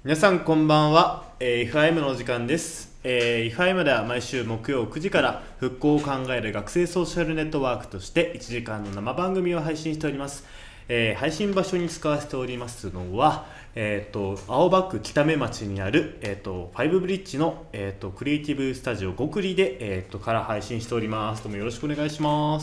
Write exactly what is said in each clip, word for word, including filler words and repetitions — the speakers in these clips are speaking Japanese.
皆さんこんばんは、えー、イフアイエム のお時間です。えー、イフアイエム では毎週木曜くじから復興を考える学生ソーシャルネットワークとしていちじかんの生番組を配信しております。えー、配信場所に使わせておりますのは、えー、と青葉区北目町にある、えー、とファイブブリッジの、えー、とクリエイティブスタジオごくりで、えー、とから配信しております。どうもよろしくお願いします。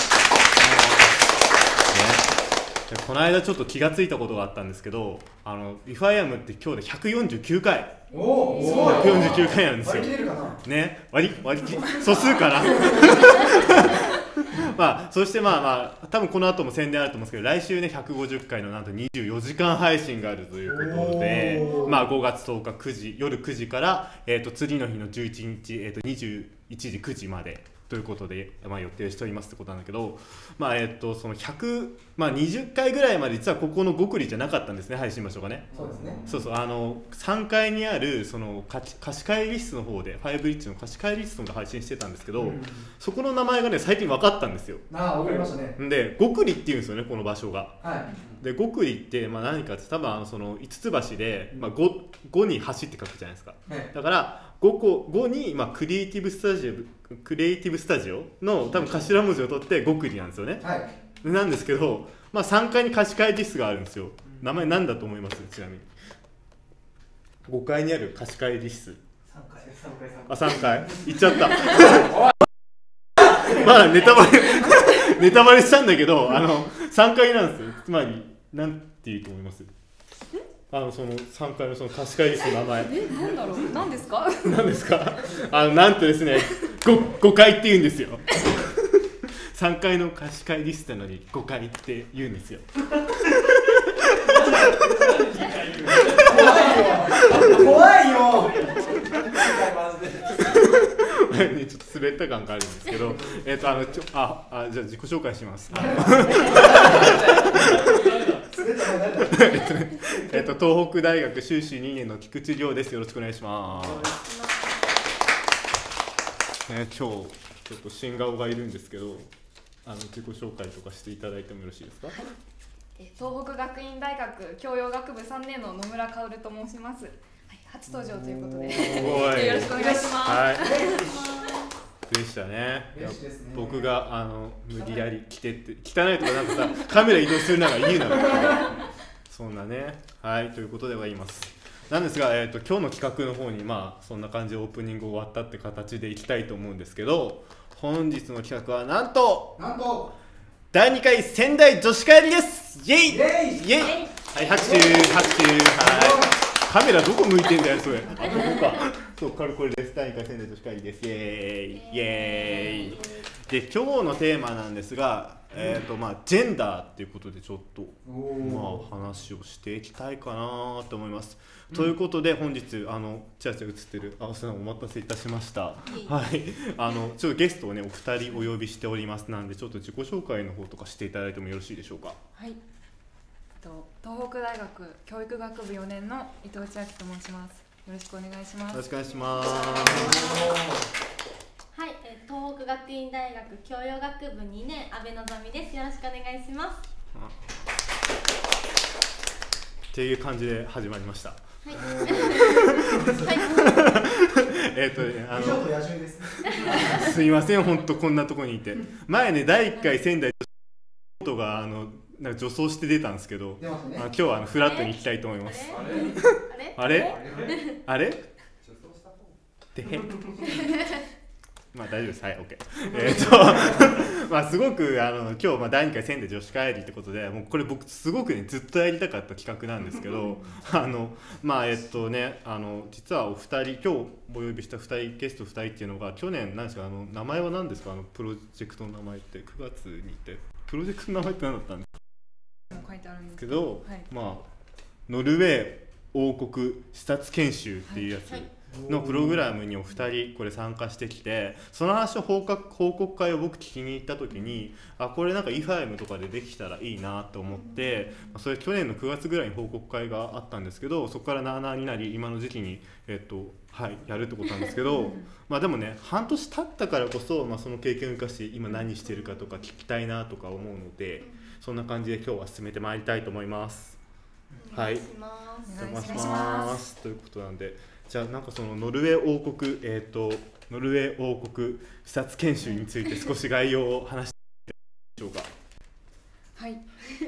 この間ちょっと気がついたことがあったんですけど、あのイフアイエムって今日でひゃくよんじゅうきゅうかい、 おお、 ひゃくよんじゅうきゅうかいなんですよ。 割り切れるかな。 ね、割り割り切素数かな。まあそしてまあまあ多分この後も宣伝あると思うんですけど、来週ねひゃくごじゅっかいのなんとにじゅうよじかん配信があるということで、まあごがつとおかくじ夜くじから、えー、と次の日のじゅういちにち、えー、とにじゅういちじくじまで。ということで、まあ、予定しておりますってことなんだけど、まあえっとそのひゃく、まあ、にじゅっかいぐらいまで実はここのごくりじゃなかったんですね、配信場所がね。 そうですね。 そうそう、あのさんかいにあるその貸し貸し会議室の方でファイブリッジの貸し会議室の方で配信してたんですけど、うん、そこの名前がね最近分かったんですよ。 ああ、分かりましたね。 でごくりっていうんですよね、この場所が。 はい、 でごくりってまあ何かって多分あのそのいつつ橋で、まあ、5, 5に橋って書くじゃないですか、はい、だからごこごに、まあ、クリエイティブスタジオクリエイティブスタジオの多分頭文字を取ってごくりなんですよね、はい、なんですけど、まあ、さんがいに貸し会議室があるんですよ。名前何だと思います？ちなみにごかいにある貸し会議室。 さんかいさんかいあ、さんかい行っちゃったまあネタバレネタバレしたんだけど、あのさんかいなんですよ。つまりなんて言うと思います？あのそのさんかいのその貸し会議室の名前。 え、なんだろう、なんですか？ なんですか？あのなんとですね、ご、ごかいって言うんですよ。さんかいの貸し会議室なのにごかいって言うんですよ。 怖いよ。 ね、ちょっと滑った感があるんですけど、えっとあのちょああじゃあ自己紹介します。えっと東北大学修士にねんの菊池亮です。よろしくお願いします。ね、今日ちょっと新顔がいるんですけど、あの自己紹介とかしていただいてもよろしいですか？はい、 東北学院大学教養学部さんねんの野村薫と申します。はい、初登場ということでよろしくお願いします。はい、 でしたね。僕があの無理やり来てって汚いとかなんかさカメラ移動するなら言うならそんなね。はい、ということでは言いますなんですが、えー、と今日の企画の方にまあそんな感じでオープニング終わったって形でいきたいと思うんですけど、本日の企画はなんとなんとだいにかい仙台女子会議です。イエイイエイイエイ、はい、拍手拍手。はい、カメラどこ向いてんだよそれ。あ、ここか。そう、これこれです。だいにかい仙台女子会議です。イエーイイエーイ。で、今日のテーマなんですが、えっとまあジェンダーっていうことでちょっとまあ話をしていきたいかなと思います。うん、ということで本日あのちらちら映ってる青瀬さんお待たせいたしました。はい、あのちょっとゲストをねお二人お呼びしておりますなんで、ちょっと自己紹介の方とかしていただいてもよろしいでしょうか？ はい。と東北大学教育学部よねんの伊藤千秋と申します。よろしくお願いします。 よろしくお願いします。 はい、東北学院大学教養学部にねん阿部のぞみです。よろしくお願いします。 っていう感じで始まりました。はい。えっとね、あのすいません、本当こんなところにいて、前ねだいいっかい仙台女子があのなんか女装して出たんですけど、ね、あ今日はあのフラットに行きたいと思います。あれ？あれ？あれ？でへ。まあ大丈夫です。はい、オッケー。えっとまあすごくあの今日まあだいにかい仙台女子会議ってことで、もうこれ僕すごくねずっとやりたかった企画なんですけど、あのまあえっとねあの実はお二人今日お呼びしたふたりゲストふたりっていうのが去年なんですか、あの名前は何ですか、あのプロジェクトの名前ってくがつに行ってプロジェクトの名前って何だったんですか？ 書いてあるんですけど、はい、まあノルウェー王国視察研修っていうやつ。はいはいのプログラムにお二人これ参加してきて、その話を報告、報告会を僕聞きに行った時に、あこれなんか イフアイエム とかでできたらいいなと思って、それ去年のくがつぐらいに報告会があったんですけど、そこからなあなあになり今の時期に、えっとはい、やるってことなんですけどまあでもね半年経ったからこそ、まあ、その経験を生かして今何してるかとか聞きたいなとか思うので、そんな感じで今日は進めてまいりたいと思います。 はい、お願いします。ということなんで、じゃあなんかそのノルウェー王国、えっとノルウェー王国視察研修について少し概要を話してみましょうか。 はい。はい。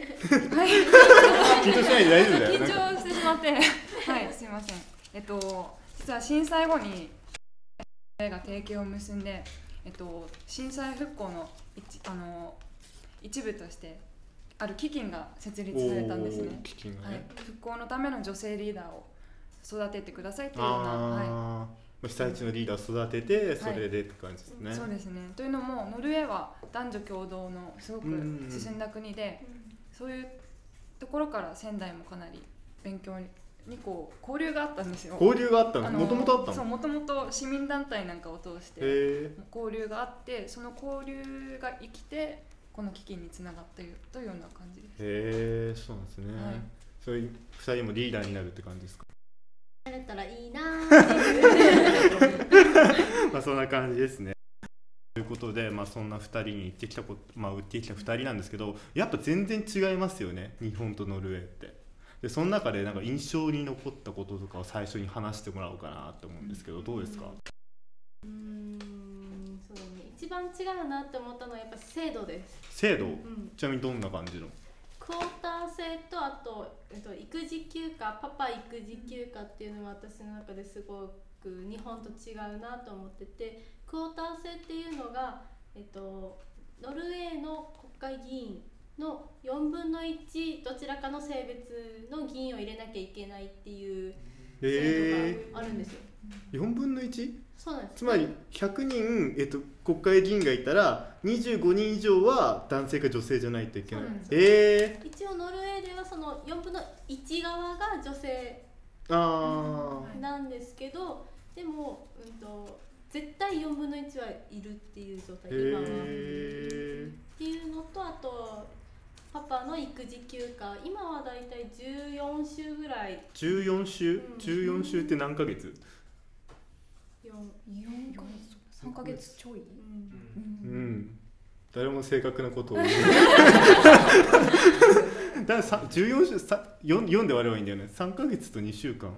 緊張しないで大丈夫だよ。 緊張してしまって、はい、すみません。えっと実は震災後にが提携を結んで、えっと震災復興の一あの一部としてある基金が設立されたんですね。 基金がね、 はい、復興のための女性リーダーを育ててくださいというような、はい、 被災地のリーダーを育てて、それでって感じですね。 はい、そうですね。というのもノルウェーは男女共同のすごく進んだ国で、そういうところから仙台もかなり勉強ににこう交流があったんですよ。 交流があったの？もともとあったの？ そう、もともと市民団体なんかを通して交流があって、その交流が生きてこの基金につながったというような感じです。 へえ、そうなんですね。はい、そういうふたりもリーダーになるって感じですか？ やれたらいいなまあそんな感じですね。ということで、まあ、そんなふたりに行ってきたこと、まあ、売ってきたふたりなんですけど、やっぱ全然違いますよね、日本とノルウェーって。でその中でなんか印象に残ったこととかを最初に話してもらおうかなと思うんですけど、どうですか？ うーん、そうね、一番違うなって思ったのはやっぱり制度です。 制度、 うん、 ちなみにどんな感じの？ クォーター制と、あと、えっと、育児休暇、パパ育児休暇っていうのは私の中ですごく日本と違うなと思ってて、クォーター制っていうのが、えっと、ノルウェーの国会議員のよんぶんのいちどちらかの性別の議員を入れなきゃいけないっていう制度があるんですよ。 えー、よんぶんのいち？ そうなんです。 つまりひゃくにん、えっと、国会議員がいたらにじゅうごにん以上は男性か女性じゃないといけない。えー、 一応ノルウェーではそのよんぶんのいち側が女性なんですけど、でも、うんと、絶対よんぶんのいちはいるっていう状態、今は。っていうのと、あとパパの育児休暇、今はだいたいじゅうよんしゅうぐらい。 じゅうよんしゅう、うん、じゅうよんしゅうって何ヶ月？ よんかげつ、さんかげつちょい、 うんうん、誰も正確なことを言うだからじゅうよんしゅう、よん, よんで割ればいいんだよね。さんかげつとにしゅうかん、うん、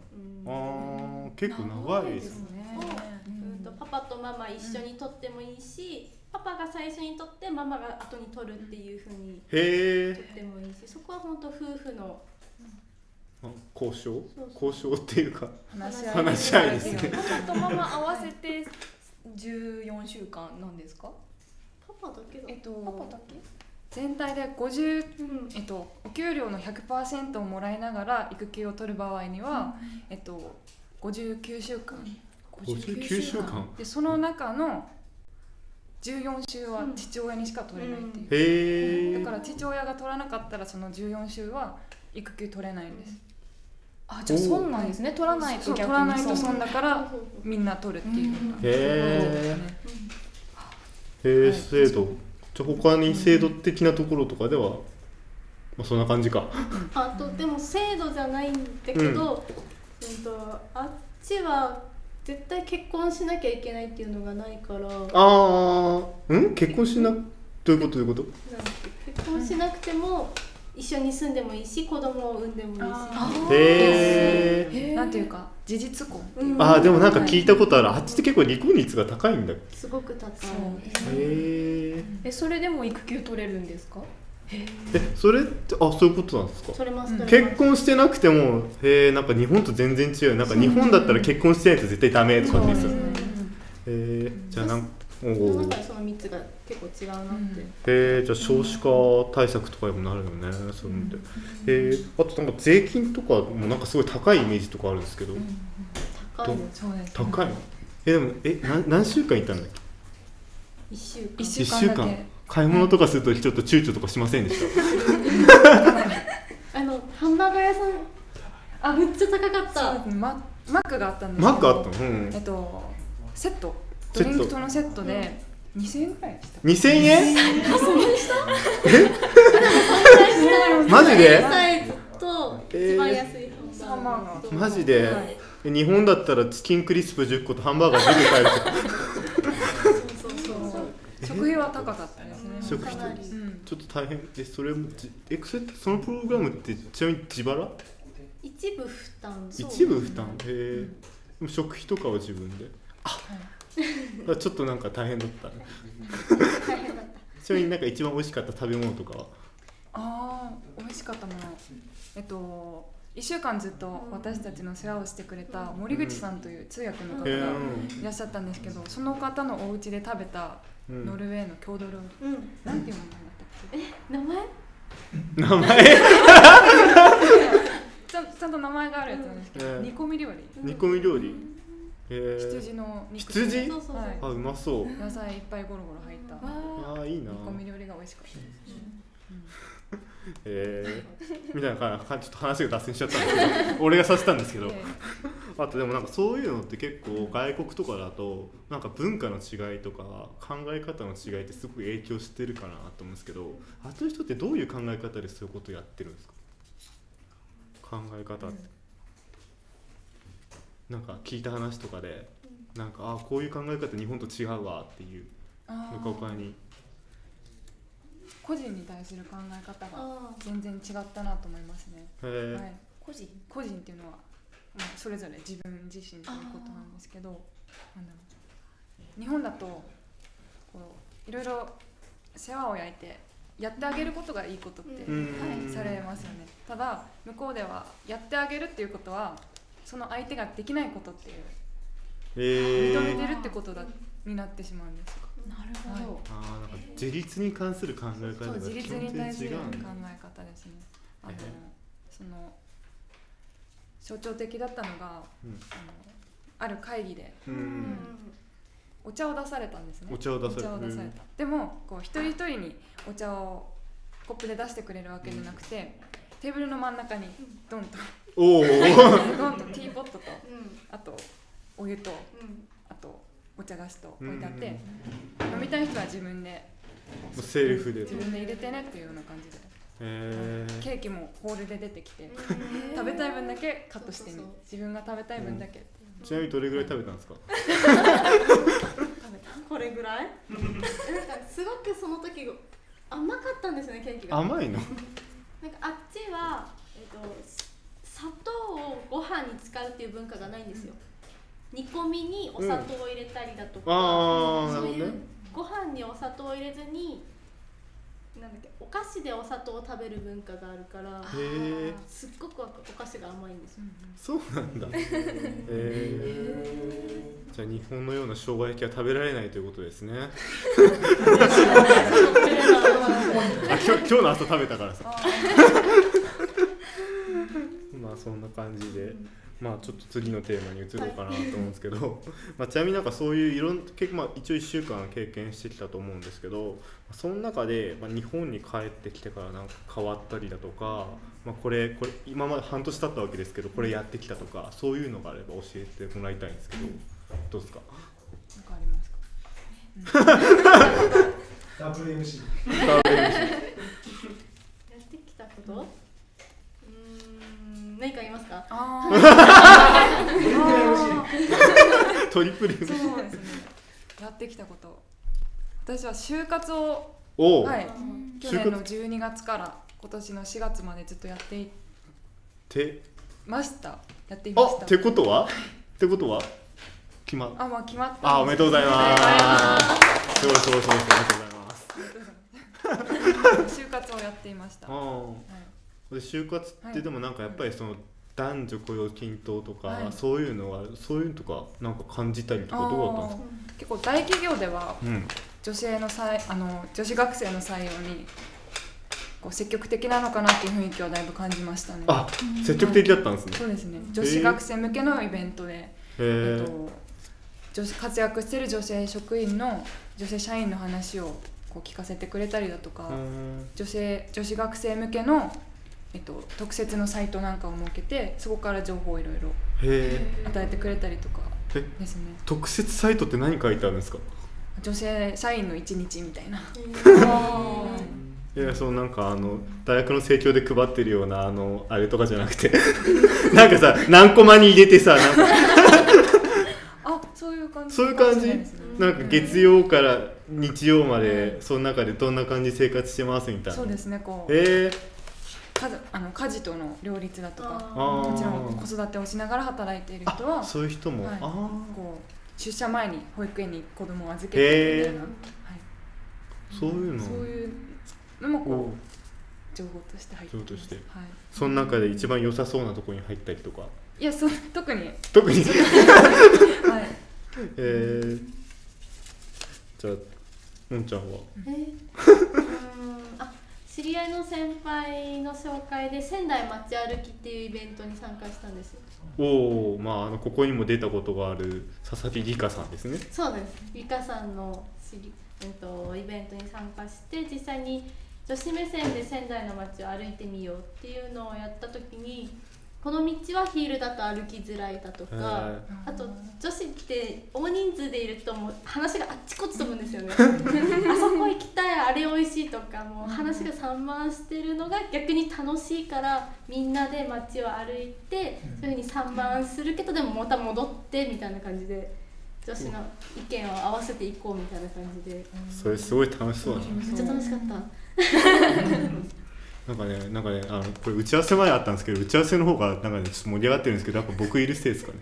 あ結構長いですね。 うんと、パパとママ一緒に取ってもいいし、パパが最初に取ってママが後に取るっていう風に取ってもいいし、そこは本当夫婦の交渉交渉っていうか話し合いですね。パパとママ合わせてじゅうよんしゅうかんなんですか？ パパだけだ。 えっとパパだけ？全体でごじゅう、うんえっと、お給料の ひゃくパーセント をもらいながら育休を取る場合には、うんえっと、ごじゅうきゅうしゅうかん、 ごじゅうきゅうしゅうかんで、その中のじゅうよんしゅうは父親にしか取れないっていう、うん、 へー。 だから父親が取らなかったらそのじゅうよんしゅうは育休取れないんです。 あ、じゃあ損なんですね。取らないと逆に取らないと損だからみんな取るっていう。 へー。へー、制度。じゃあ他に制度的なところとかでは、まあそんな感じか。 あとでも制度じゃないんだけど、うん、うんとあっちは絶対結婚しなきゃいけないっていうのがないから。 ああ、うん？結婚しなどういうことどういうこと？ 結婚しなくても。一緒に住んでもいいし、子供を産んでもいいし。 へー。 なんていうか事実婚っていう、 うん、ああでもなんか聞いたことある。あっちって結構離婚率が高いんだ。 すごく高い。 へえ。それでも育休取れるんですか？ えそれってあそういうことなんですか？ 取れます、うん、 結婚してなくてもへえなんか日本と全然違う。なんか日本だったら結婚してないと絶対ダメとかですよ。へえじゃあなんかその中でそのみっつが結構違うなって、うん、へえじゃあ少子化対策とかにもなるよね、うん、そういうので、へえあとなんか税金とかもなんかすごい高いイメージとかあるんですけど、うん、 高い高いえでもえな何週間いたんだっけ？ いっしゅうかんいっしゅうかんだけ買い物とかするときちょっと躊躇とかしませんでした？ あのハンバーガー屋さんあめっちゃ高かった。 マ, マックがあったんですけどマックあったの、うん、 えっとセットドリンクとのセットでにせんえんくらいでした。 にせんえん？ そんなにした？ え？マジで？ サイズと一番安いハンバーガー。 マジで？はい、日本だったらチキンクリスプじゅっことハンバーガーじゅうこ買える。 そうそうそう。食費は高かったですね。 食費、うん、ちょっと大変。えそれもえそれそのプログラムってちなみに自腹？ 一部負担。 一部負担。へえ。でも食費とかは自分で。あ、ちょっとなんか大変だったね。 大変だった。 ちなみになんか一番美味しかった食べ物とかは。 ああ、美味しかったもの。えっといっしゅうかんずっと私たちの世話をしてくれた森口さんという通訳の方がいらっしゃったんですけど、その方のお家で食べたノルウェーの郷土料理、うん、なんていうものだったっけ？ え、名前？ 名前？ ちゃん、ちゃんと名前があるやつなんですけど、うん、煮込み料理。 煮込み料理。えー、 羊の肉。 羊？ そうそうそう、はい、 あ、うまそう。 野菜いっぱいゴロゴロ入った。 ああ、いいな。 煮込み料理が美味しかったです。 えー、みたいな感じ、ちょっと話が脱線しちゃったんですけど俺がさせたんですけど、あとでもなんかそういうのって結構外国とかだとなんか文化の違いとか考え方の違いってすごく影響してるかなと思うんですけど、あとの人ってどういう考え方でそういうことをやってるんですか？考え方って、なんか聞いた話とかでなんかあこういう考え方日本と違うわっていうのか他に個人に対する考え方が全然違ったなと思いますね。はい、個人個人っていうのは、まあ、それぞれ自分自身ということなんですけど、なんだろう、日本だとこういろいろ世話を焼いてやってあげることがいいことって、はい、されますよね。ただ向こうではやってあげるっていうことはその相手ができないことっていう、えー、認めてるってことだになってしまうんですよ。 なるほど。 はい、あなんか自立に関する考え方が自立に対する考え方ですね。あの、えー、その象徴的だったのが、うん、あのある会議で、うん、お茶を出されたんですね。 お茶を出された。 お茶を出された。でもこう一人一人にお茶をコップで出してくれるわけじゃなくて、テーブルの真ん中にドンとおドンとティーポットと、うん、あとお湯と、うん、あとお茶菓子と置いてあって、うん、飲みたい人は自分でセルフで自分で入れてねっていうような感じで、えー、ケーキもホールで出てきて、えー、食べたい分だけカットしてみる、自分が食べたい分だけ、 うん、ちなみにどれぐらい食べたんですか？ 食べたこれぐらいなんかすごくその時甘かったんですよね、ケーキが。 甘いの？ なんかあっちは、えーと、砂糖をご飯に使うっていう文化がないんですよ。煮込みにお砂糖を入れたりだとか、うん、そういうご飯にお砂糖を入れずになんだっけお菓子でお砂糖を食べる文化があるから、へすっごくお菓子が甘いんですよ。 そうなんだ。へじゃあ日本のような生姜焼きは食べられないということですね。あ今日、今日の朝食べたからさ。まあそんな感じで。まあちょっと次のテーマに移ろうかなと思うんですけど、はいまあ、ちなみになんかそういういろんな結構まあ一応いっしゅうかん経験してきたと思うんですけど、その中でまあ日本に帰ってきてからなんか変わったりだとか、まあ、これこれ今まで半年経ったわけですけどこれやってきたとかそういうのがあれば教えてもらいたいんですけど、どうですか？ なんかありますか？ ダブルエムシーやってきたこと？何か言いますか？あトリプル エムシーそうですね。やってきたこと。私は就活を、はい、去年のじゅうにがつから今年のしがつまでずっとやっていてました。やっていました。 あ、ってことは？ってことは決まっあ、まあ決まった。 あ、おめでとうございます。すごいすごいすごい、おめでとうございます。 就活をやっていました。 で就活ってでもなんかやっぱりその男女雇用均等とか、はい、そういうのはそういうのとかなんか感じたりとかどうだったんですか？ 結構大企業では、うん、女性のさいあの女子学生の採用にこう積極的なのかなっていう雰囲気はだいぶ感じましたね。 あ、積極的だったんですね。 そうですね。女子学生向けのイベントで、えっと、女子活躍している女性職員の女性社員の話をこう聞かせてくれたりだとか、女性女子学生向けのえっと、特設のサイトなんかを設けてそこから情報をいろいろ与えてくれたりとかですね。 特設サイトって何書いてあるんですか？ 女性社員の一日みたいな。 いやそうなんかあの大学の生協で配ってるようなあのあれとかじゃなくてなんかさ何コマに入れてさなんかあそういう感じそういう感じ、ね、なんか月曜から日曜までその中でどんな感じで生活してますみたいな。 そうですねこう。 えー家事あの家事との両立だとか、 あーもちろん子育てをしながら働いている人はそういう人も、 はい、 ああこう出社前に保育園に子供を預けてみたいな、はい、 そういうのそういうのもこう情報として入ってます。 情報として、 はい、 その中で一番良さそうなところに入ったりとか。 いやそ特に特にはいえー、じゃあのんちゃんはえー、うーんあ知り合いの先輩の紹介で仙台街歩きっていうイベントに参加したんですよ。 おお、まあ、あのここにも出たことがある佐々木理香さんですね。 そうです。理香さんの知り、えっと、イベントに参加して実際に女子目線で仙台の街を歩いてみようっていうのをやった時に、この道はヒールだと歩きづらいだとか、あと女子って大人数でいるともう話があっちこっち飛ぶんですよねあそこ行きたい、あれ美味しいとか、もう話が散漫してるのが逆に楽しいから、みんなで街を歩いてそういう風に散漫するけどでもまた戻ってみたいな感じで女子の意見を合わせていこうみたいな感じで、 それすごい楽しそうだな。 めっちゃ楽しかったなんかね、なんかね、あのこれ打ち合わせ前あったんですけど、打ち合わせの方がなんかね、ちょっと盛り上がってるんですけど、やっぱ僕いるせいですかね。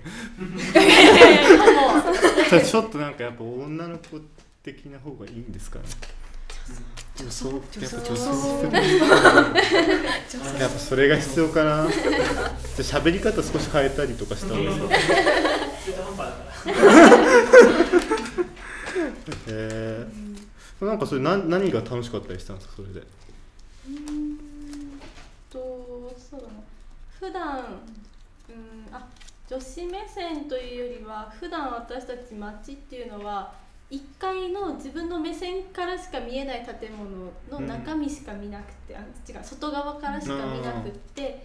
じゃあちょっとなんかやっぱ女の子的な方がいいんですかね。女装、やっぱ女装する。やっぱそれが必要かな。じゃあ喋り方少し変えたりとかした方がいいですか。えー、なんかそれ何何が楽しかったりしたんですか、それで。 うーんとそうだな、普段うんあ女子目線というよりは、普段私たち街っていうのはいっかいの自分の目線からしか見えない建物の中身しか見なくて、うん、あ違う外側からしか見なくって、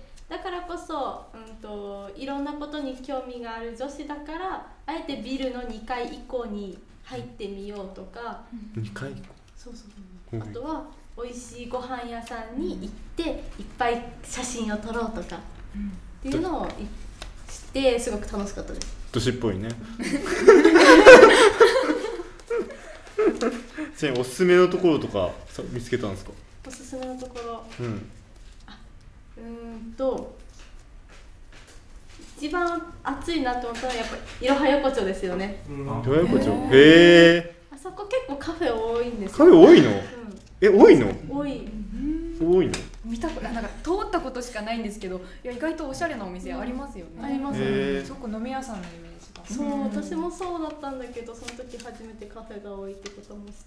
だからこそ、うん、といろんなことに興味がある女子だからあえてビルのにかい以降に入ってみようとか、 にかいそうそうそう、あとは美味しいご飯屋さんに行っていっぱい写真を撮ろうとかっていうのをしてすごく楽しかったです。 女子っぽいね。ちなみにおすすめのところとか見つけたんですか？ おすすめのところ、 うん、 あうーんと一番熱いなと思ったのはやっぱりいろは横丁ですよね。 いろは横丁、へえ。 あそこ結構カフェ多いんですよ。 カフェ多いの？ うん、 え、多いの？ 多い。 多いの？ 見たことなんか通ったことしかないんですけど、いや意外とおしゃれなお店ありますよね。 ありますね。 すごく飲み屋さんのイメージだ。 そう、私もそうだったんだけど、その時初めてカフェが多いってことも知って、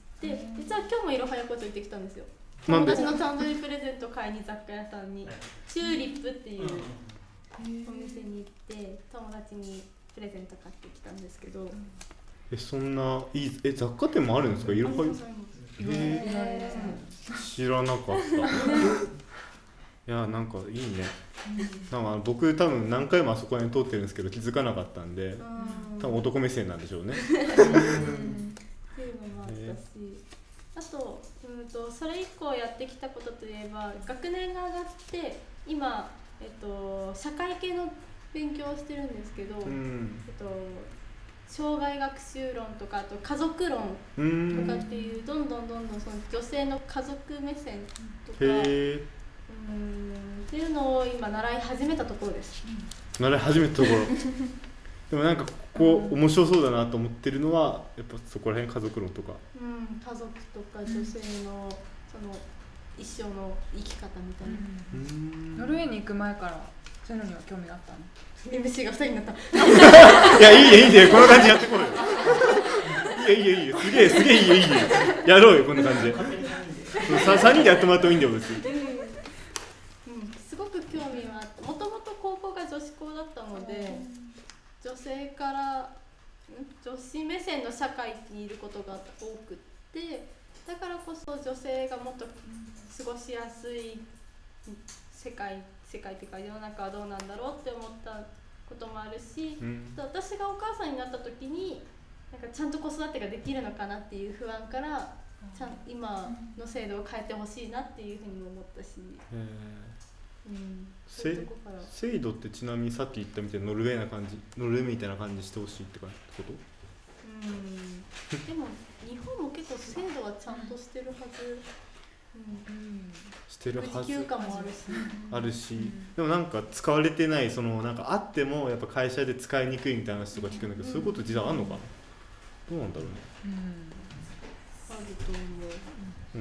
実は今日もいろは横丁行ってきたんですよ。友達の誕生日プレゼント買いに雑貨屋さんにチューリップっていうお店に行って友達にプレゼント買ってきたんですけど、 え、そんないいえ雑貨店もあるんですか？いろは横丁。 えー、知らなかった。いや、なんかいいね。なんか僕多分何回もあそこに通ってるんですけど気づかなかったんで、多分男目線なんでしょうね。 っていうのもあったし、あと、うんとそれ以降やってきたことといえば、学年が上がって今、えっと、社会系の勉強をしてるんですけど、うん、えっと、障害学習論とか、あと家族論とかっていう、どんどんどんどんその女性の家族目線とかうんっていうのを今習い始めたところです。 習い始めたところ。でもなんかここ面白そうだなと思ってるのはやっぱそこら辺家族論とか。 うん、家族とか女性のその一生の生き方みたいな。 うん、ノルウェーに行く前からそういうのには興味があったの？ エムシー がふたりになった。 いや、いいねいいね、この感じやってこいよ。いやいやいいよ、すげえすげえいいよいいよ。やろうよこんな感じで。ささんにんでやってもらってもいいんだよ別に。 すごく興味はあって、もともと高校が女子校だったので、女性から女子目線の社会にいることが多くって、だからこそ女性がもっと過ごしやすい世界世界というか世の中はどうなんだろうって思ったこともあるし、うん、私がお母さんになった時になんかちゃんと子育てができるのかなっていう不安からちゃん今の制度を変えてほしいなっていうふうにも思ったし、うん、そういうとこから制度ってちなみにさっき言ったみたいなノルウェーな感じノルウェーみたいな感じしてほしいってこと？ うんでも日本も結構制度はちゃんとしてるはずしてるはず休暇もあるし、 あるし、でもなんか使われてない、そのなんかあってもやっぱ会社で使いにくいみたいな話とか聞くんだけど、そういうこと実はあんのかな、どうなんだろうね。 あると思う。 うん、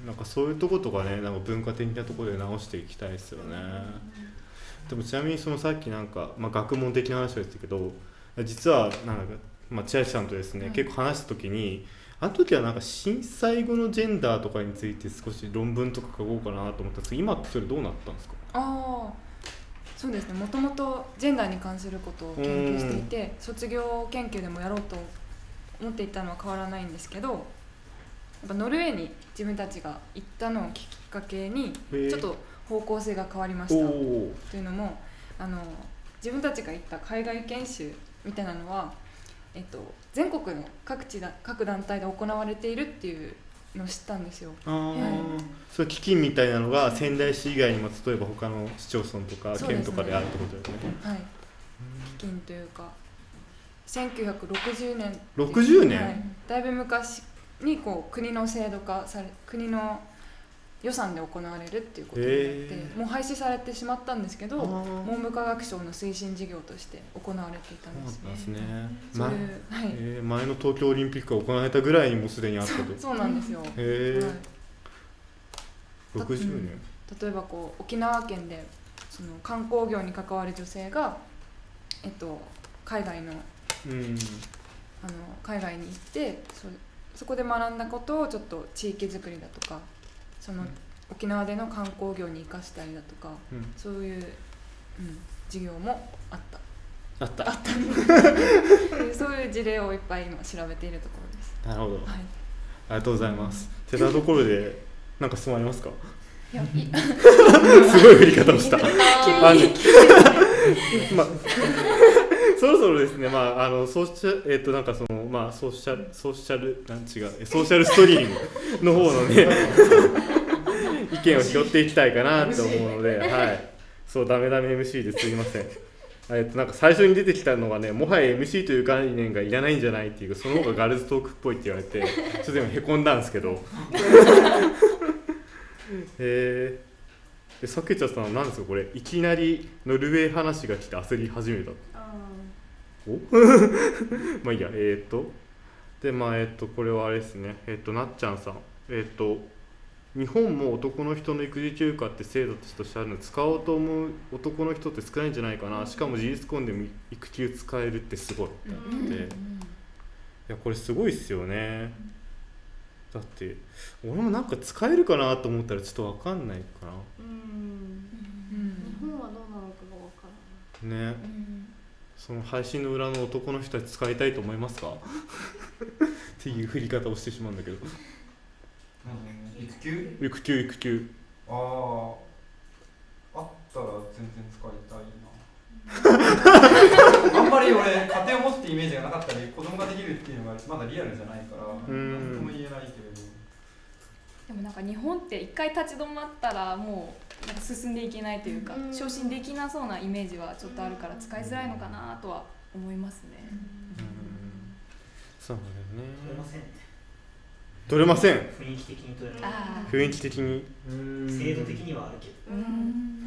なんかそういうとことかね、なんか文化的なところで直していきたいですよね。でもちなみにそのさっきなんか、まあ、学問的な話を言ってたけど、実はなんか、まあ、千秋さんとですね、うん、結構話した時に、あの時はなんか震災後のジェンダーとかについて少し論文とか書こうかなと思ったんですけど、今ってそれどうなったんですか？ ああ、そうですね、もともとジェンダーに関することを研究していて、卒業研究でもやろうと思っていたのは変わらないんですけど、やっぱノルウェーに自分たちが行ったのをきっかけにちょっと方向性が変わりましたというのも、あの自分たちが行った海外研修みたいなのは、えっと、全国の各地だ各団体で行われているっていうのを知ったんですよ。 あ、はい、そういう基金みたいなのが仙台市以外にも例えば他の市町村とか県とかであるってことですね。 はい、基金というかせんきゅうひゃくろくじゅうねん、 ろくじゅうねん、 はい、だいぶ昔にこう国の制度化され、国の予算で行われるっていうことになって、もう廃止されてしまったんですけど、文部科学省の推進事業として行われていたんですね。 そうですね。 そういう、はい、 えー、前の東京オリンピックが行われたぐらいにもうすでにあったと。 そう、そうなんですよ。 へー、はい、ろくじゅうねん。 例えばこう沖縄県でその観光業に関わる女性が、えっと、海外の、うん、あの海外に行って そ, そこで学んだことをちょっと地域づくりだとか、その沖縄での観光業に生かしたりだとか、うん、そういう、うん、事業もあったあったあったそういう事例をいっぱい今調べているところです。 なるほど、はい、ありがとうございます。てなところで何か質問ありますか？いやいすごい振り方をした。あまそろそろですね、まああのソーシャルえっ、ー、となんかそのまあソーシャルソーシャルなん違うソーシャルストリームの方のね意見を拾っていきたいかなと思うので、はい、そうダメダメ エムシー ですいません。えっとなんか最初に出てきたのがね、もはや エムシー という概念がいらないんじゃないっていう、その方がガールズトークっぽいって言われて、ちょっとでもへこんだんですけど。えー、でさけちゃさんは何ですかこれ、いきなりノルウェー話が来て焦り始めた。おまあいいや、えー、っとでまあえー、っとこれはあれですね、えー、っとなっちゃんさん、えー、っと日本も男の人の育児休暇って制度としてあるの使おうと思う男の人って少ないんじゃないかな、しかも事実婚でも育休使えるってすごいってなって、いやこれすごいっすよね。だって俺もなんか使えるかなと思ったらちょっと分かんないかな。うん、 日本はどうなのかが分からないね、うん、その配信の裏の男の人たち使いたいと思いますかっていう振り方をしてしまうんだけど。 育休育休育休あああったら全然使いたいなあんまり俺家庭を持つってイメージがなかったり、子供ができるっていうのがまだリアルじゃないから何とも言えないけれど、 でもなんか日本って一回立ち止まったらもうなんか進んでいけないというか、うん、昇進できなそうなイメージはちょっとあるから使いづらいのかなとは思いますね。うん、 そうだよね。 取れませんね。 取れません。 雰囲気的に取れない。 雰囲気的に制度的にはあるけど、うん、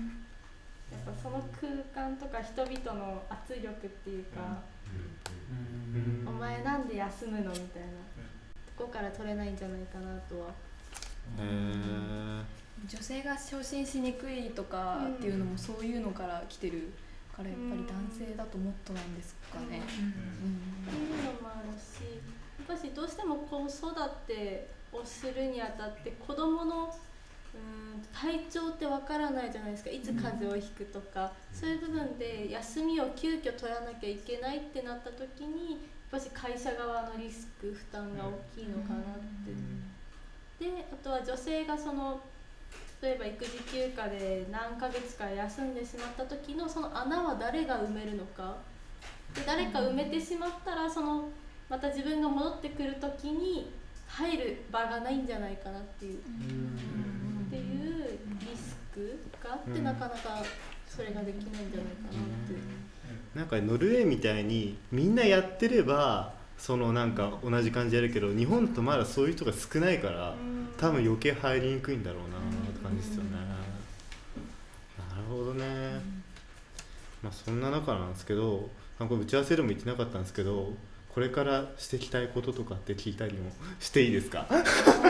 やっぱその空間とか人々の圧力っていうか、うん、お前なんで休むのみたいなとこから取れないんじゃないかなとは。 へー、女性が昇進しにくいとかっていうのもそういうのから来てるからやっぱり男性だともっとなんですかね。 っていうのもあるし、やっぱしどうしても子育てをするにあたって子どものうん体調ってわからないじゃないですか。いつ風邪をひくとか、うん、そういう部分で休みを急遽取らなきゃいけないってなった時にやっぱし会社側のリスク負担が大きいのかなって、うん、であとは女性がその例えば育児休暇で何ヶ月か休んでしまった時のその穴は誰が埋めるのかで、誰か埋めてしまったらそのまた自分が戻ってくる時に入る場がないんじゃないかなっていう、っていうリスクがあってなかなかそれができないんじゃないかなって。 なんかノルウェーみたいにみんなやってればそのなんか同じ感じやるけど、日本とまだそういう人が少ないから多分余計入りにくいんだろうなって感じですよね。なるほどね。まあそんな中なんですけど、なんか打ち合わせでも言ってなかったんですけど、これからしていきたいこととかって聞いたりもしていいですか？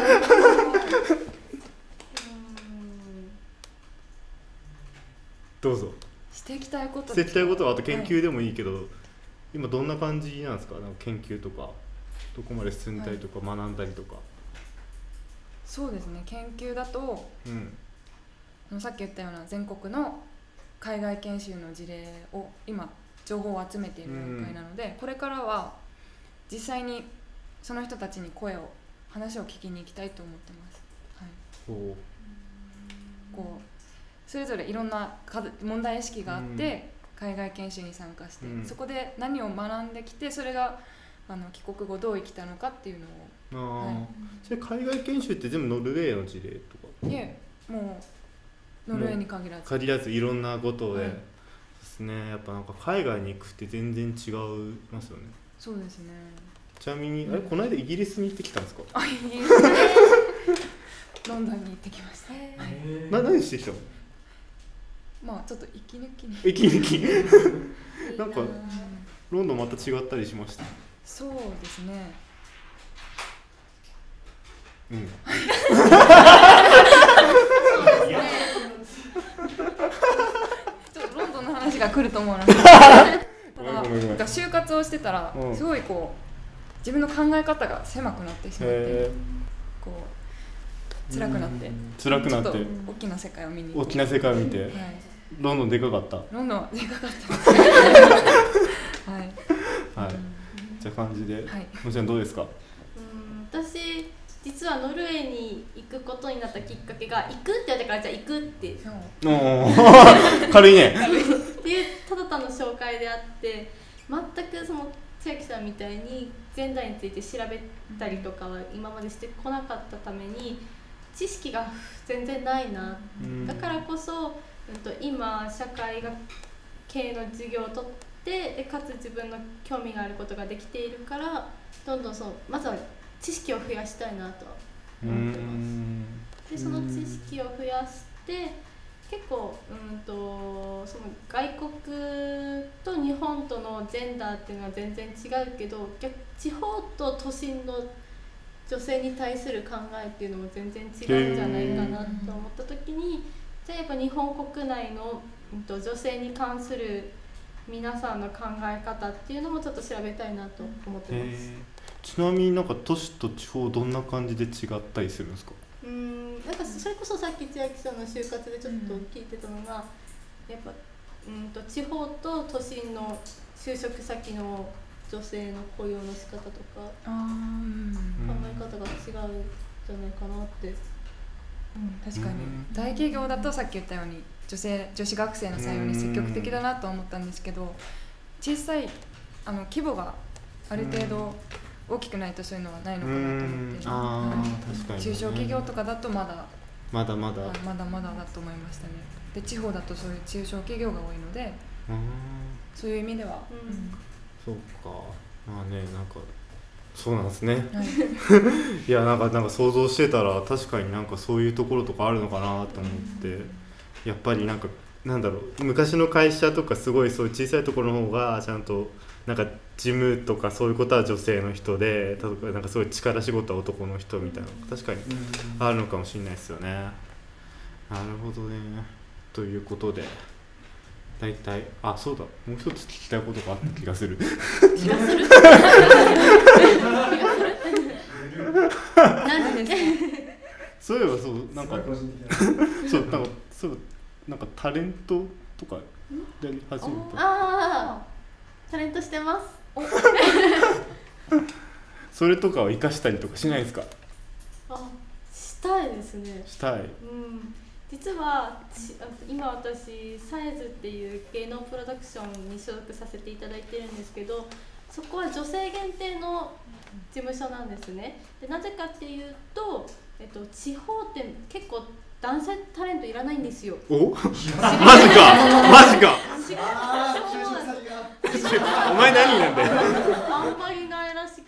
どうぞ。 していきたいことしていきたいことはあと研究でもいいけど、はい、今どんな感じなんですか？なんか研究とかどこまで進んだりとか、はい、学んだりとか。 そうですね、研究だと、うん、さっき言ったような全国の海外研修の事例を今情報を集めている段階なので、うん、これからは実際にその人たちに声を話を聞きに行きたいと思ってます。はい、こうそれぞれいろんな問題意識があって、うん、海外研修に参加して、うん、そこで何を学んできて、それがあの帰国後どう生きたのかっていうのを。あ、 はい、それ海外研修って全部ノルウェーの事例とか？ いえ、もうノルウェーに限らず限らずいろんなことで、はい、ですね。やっぱなんか海外に行くって全然違いますよね。 そうですね。 ちなみに、うん、あれこの間イギリスに行ってきたんですか？ あ、イギリスねロンドンに行ってきました。 な何してきたの？ まあちょっと息抜きに息抜きなんかロンドンまた違ったりしました？ そうですね。 うん。 ちょっとロンドンの話が来ると思うので。ただ就活をしてたら、すごいこう自分の考え方が狭くなってしまって、こう辛くなって辛くなって大きな世界を見に大きな世界を見て、はい、ロンドンでかかった？ ロンドンでかかったですはいはい。じゃあ感じで、はい、もちろんどうですか？ うん私実はノルウェーに行くことになったきっかけが、行くって言われたからじゃあ行くってお軽いねっていうただ単の紹介であって、全くその千秋さんみたいにジェンダーについて調べたりとかは今までしてこなかったために知識が全然ないな、うん、だからこそ、うん、と今社会学系の授業を取ってでかつ自分の興味があることができているから、どんどんそうまずは知識を増やしたいなと思ってます。でその知識を増やして結構うんとその外国と日本とのジェンダーっていうのは全然違うけど、逆地方と都心の女性に対する考えっていうのも全然違うんじゃないかなと思った時に、じゃあやっぱ日本国内の、うんと、女性に関する皆さんの考え方っていうのもちょっと調べたいなと思ってます。 ちなみになんか都市と地方どんな感じで違ったりするんですか？ うーんなんかそれこそさっき千秋さんの就活でちょっと聞いてたのが、やっぱうんと地方と都心の就職先の女性の雇用の仕方とか考え方が違うんじゃないかなって、 うん、確かに大企業だとさっき言ったように女性女子学生の採用に積極的だなと思ったんですけど、小さいあの規模がある程度大きくないとそういうのはないのかなと思って、 あ、はい、確かに、 中小企業とかだとまだまだまだまだまだだと思いましたね。で地方だとそういう中小企業が多いので、そういう意味では、うんうん、 そうか、まあね、なんかそうなんですね、はい、いやなんかなんか想像してたら確かになんかそういうところとかあるのかなと思って、うん、やっぱりなんかなんだろう、昔の会社とかすごいそういう小さいところの方がちゃんとなんか事務とかそういうことは女性の人で、例えばなんかそういう力仕事は男の人みたいなのが確かにあるのかもしれないですよね。なるほどね。ということで大体あそうだもう一つ聞きたいことがあった気がする。気がする。 何ですか。 そういえばそうなんかそうなんかそうなんかタレントとかやり始めた。 ああタレントしてます。 それとかを生かしたりとかしないですか？ あ、したいですね。 したい。 うん。実は今私サイズっていう芸能プロダクションに所属させていただいてるんですけど、そこは女性限定の事務所なんですね。でなぜかっていうと、えっと、地方って結構男性タレントいらないんですよ。 お？マジかマジか。お前何なんだよ。 あんまりないらしく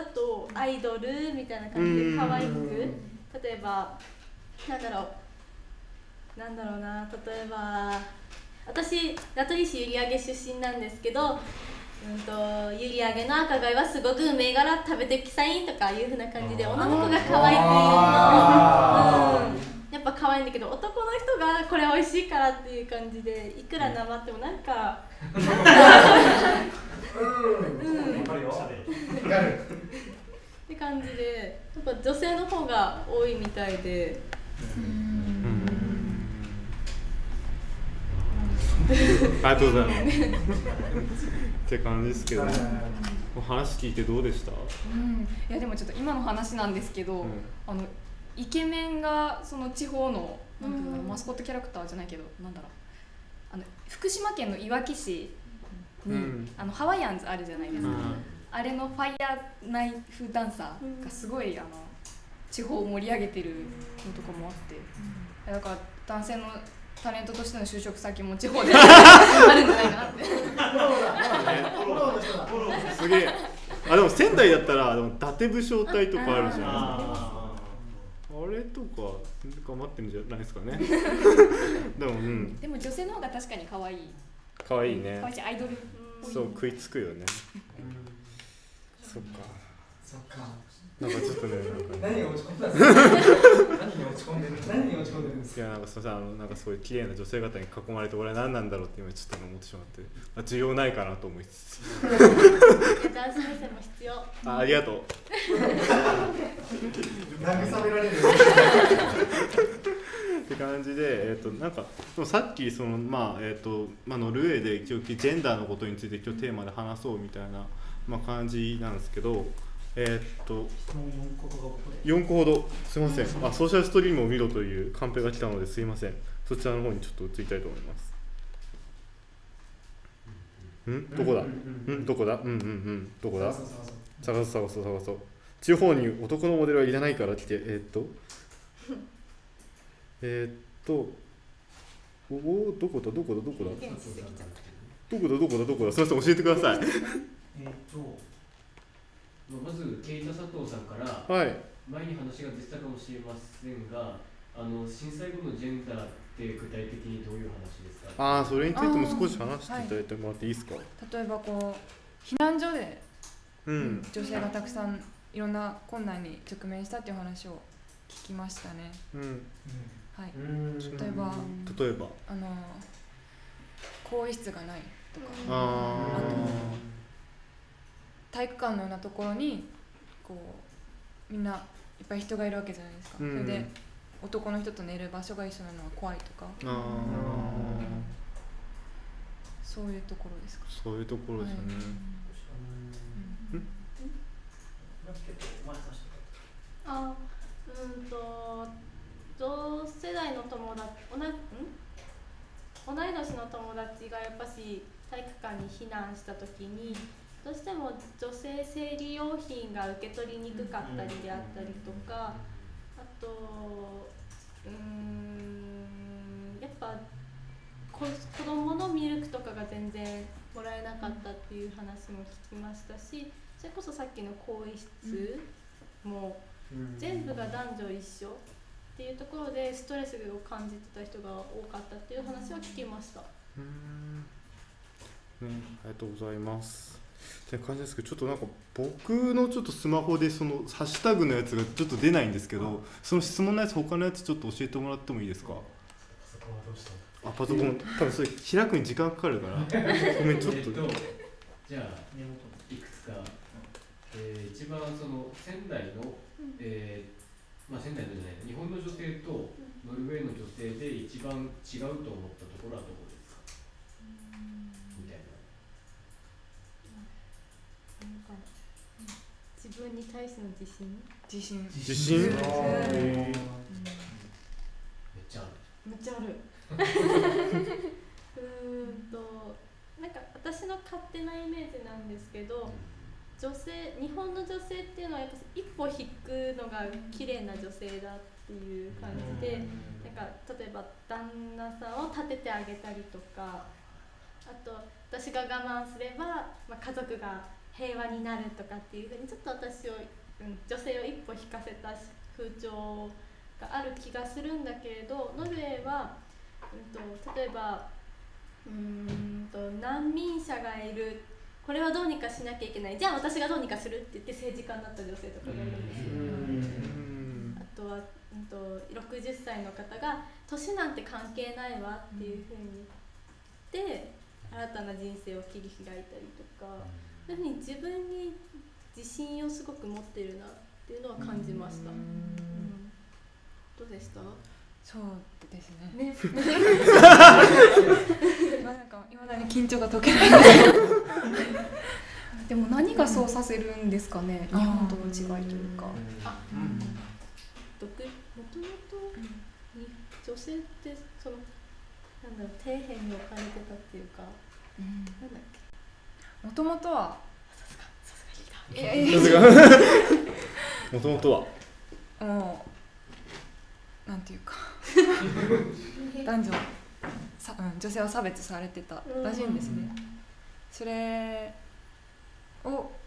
だとアイドルみたいな感じで可愛く、例えばなんだろうなんだろうな例えば私名取市閖上出身なんですけど、うんと閖上の赤貝はすごくうめえから食べてきさいとかいうふうな感じで女の子が可愛く言うの、うん、やっぱ可愛いんだけど男の人がこれ美味しいからっていう感じでいくらなまってもなんかうんうん分かるよって感じでやっぱ女性の方が多いみたいでうんありがとうございますって感じですけどね。話聞いてどうでした？ うん、いやでもちょっと今の話なんですけど、うん、あのイケメンがその地方のなんていうの、うん、マスコットキャラクターじゃないけどなんだろうあの福島県のいわき市に、うん、あのハワイアンズあるじゃないですか、うん、あれのファイヤーナイフダンサーがすごいあの地方を盛り上げてるのとかもあって、うん、だから男性のタレントとしての就職先も地方であるんじゃないかなってすげえ。あでも仙台だったらでも伊達武将隊とかあるじゃないですか。あれとか頑張ってるんじゃないですかねでも、うん、 でも女性の方が確かに可愛い可愛いね。 可愛いしアイドルそう食いつくよねそっかそっかなんかちょっとね、なんかね何が落ち込んだんですか何に落ち込んでる何に落ち込んでるんですか。 いやなんかすみませんあのなんかすごい綺麗な女性方に囲まれて俺は何なんだろうって今ちょっと思ってしまって、あ需要ないかなと思いつつ男子目線も必要。 あありがとう慰められるって感じで、えーとなんかでもさっきそのまあえっ、ー、とまあノルウェーで一応ジェンダーのことについて今日テーマで話そうみたいなまあ感じなんですけど。えー、っとよんこほどすいません、あソーシャルストリームを見ろというカンペが来たのですいません、そちらの方にちょっと移りたいと思います。んどこだんどこだうんうんうんどこだ探そう探そう探そう。地方に男のモデルはいらないから来てえー、っとえー、っとおおどこだどこだどこだどこだどこだどこだすいません教えてくださいえっとまずケイタ佐藤さんからはい、 前に話が出てたかもしれませんが、あの震災後のジェンダーって具体的にどういう話ですか。 ああそれについても少し話していただいてもらっていいですか。はい、 例えばこう避難所で、うん、女性がたくさんいろんな困難に直面したっていう話を聞きましたね。うん、はい、例えば例えばあの更衣室がないとか、 ああと体育館のようなところにこうみんないっぱい人がいるわけじゃないですか、うん、それで男の人と寝る場所が一緒なのは怖いとか、あ、うん、そういうところですか。 そういうところですよね、はい、うん、 あ、うんと同世代の友達同い、ん同い年の友達がやっぱし体育館に避難した時にどうしても女性生理用品が受け取りにくかったりであったりとか、あとうーんやっぱ子供のミルクとかが全然もらえなかったっていう話も聞きましたし、それこそさっきの更衣室も全部が男女一緒っていうところでストレスを感じてた人が多かったっていう話は聞きました。 うーん、ね、ありがとうございますって感じですけど、ちょっとなんか僕のちょっとスマホでそのハッシュタグのやつがちょっと出ないんですけど、その質問のやつ他のやつちょっと教えてもらってもいいですか。あ、パソコン多分それ開くに時間かかるからごめんちょっと、えー、とじゃあいくつか、えー、一番その仙台の、えーまあ、仙台のじゃない日本の女性とノルウェーの女性で一番違うと思ったところはどこですかみたいな。 自分に対しての自信自信自信めっちゃあるめっちゃあるうーんとなんか私の勝手なイメージなんですけど、女性日本の女性っていうのはやっぱ一歩引くのが綺麗な女性だっていう感じで、なんか例えば旦那さんを立ててあげたりとか、あと私が我慢すれば、まあ、家族が平和になるとかっていうふうにちょっと私を、うん、女性を一歩引かせた風潮がある気がするんだけれど、ノルウェーは、うん、と例えばうーんと難民者がいる、これはどうにかしなきゃいけない、じゃあ私がどうにかするって言って政治家になった女性とかがいるんですよ。あとは、うん、とろくじゅっさいの方が年なんて関係ないわっていうふうに言って新たな人生を切り開いたりとか、そういうふうに自分に自信をすごく持ってるなっていうのは感じました。うん、どうでした？ そうですね。 ね。 まあなんか未だに緊張が解けないんですけど。 でも何がそうさせるんですかね、日本との違いというか。 あ、うん、独もともと女性ってそのなんだろう底辺に置かれてたっていうか、うん、なんだっけ。 もともとは。 さすがさすがいやいや。 もともとは。 もうなんていうか男女さ、うん、女性は差別されてたらしいんですね。それを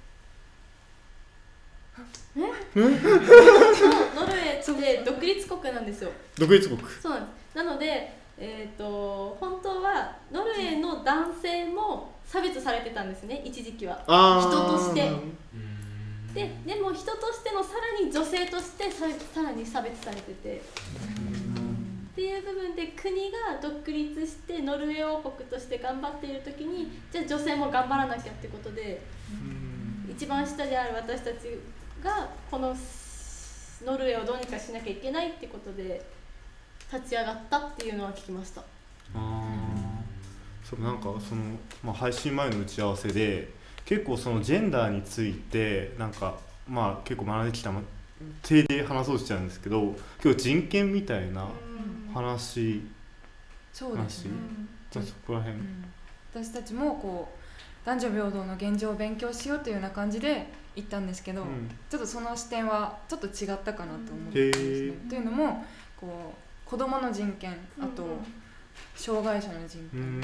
えノルウェーって独立国なんですよ。 独立国。 そうなんです。なので、えーと、本当はノルウェーの男性も差別されてたんですね、一時期は。人としてで、でも人としてのさらに女性としてさ、さらに差別されててっていう部分で、国が独立してノルウェー王国として頑張っている時に、じゃあ女性も頑張らなきゃってことで、一番下である私たちがこのノルウェーをどうにかしなきゃいけないってことで立ち上がったっていうのは聞きました。 あそうなんかその、まあ、配信前の打ち合わせで結構そのジェンダーについてなんかまあ結構学んできた手で話そうとしちゃうんですけど、今日人権みたいな話、 そうですね。 そこら辺、うん、 私たちもこう男女平等の現状を勉強しようというような感じで行ったんですけど、うん、ちょっとその視点はちょっと違ったかなと思ってますね。というのもこう子どもの人権、あと障害者の人権、うん、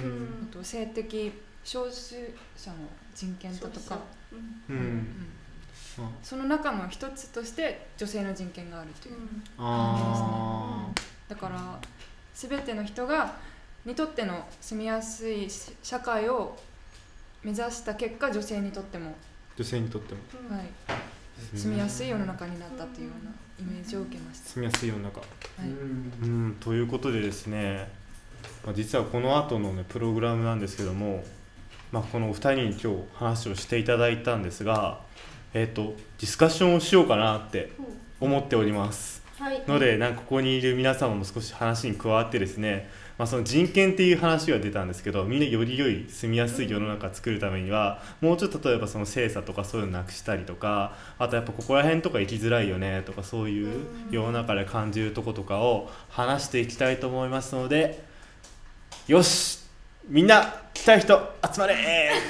あと性的少数者の人権だとか、うんうんうん、その中の一つとして女性の人権があるという感じですね。あだから全ての人がにとっての住みやすい社会を目指した結果、女性にとっても女性にとっても、 はい、住みやすい世の中になったというようなイメージを受けました。 住みやすい世の中、 はい、 うんということでですね、まあ、実はこの後の、ね、プログラムなんですけども、まあ、このお二人に今日話をしていただいたんですが、えーと、ディスカッションをしようかなって思っております、はい、のでなんかここにいる皆様も少し話に加わってですね、まあ、その人権っていう話が出たんですけど、みんなより良い住みやすい世の中を作るためにはもうちょっと例えばその性差とかそういうのなくしたりとか、あとやっぱここら辺とか生きづらいよねとか、そういう世の中で感じるとことかを話していきたいと思いますので、よしみんな来たい人集まれ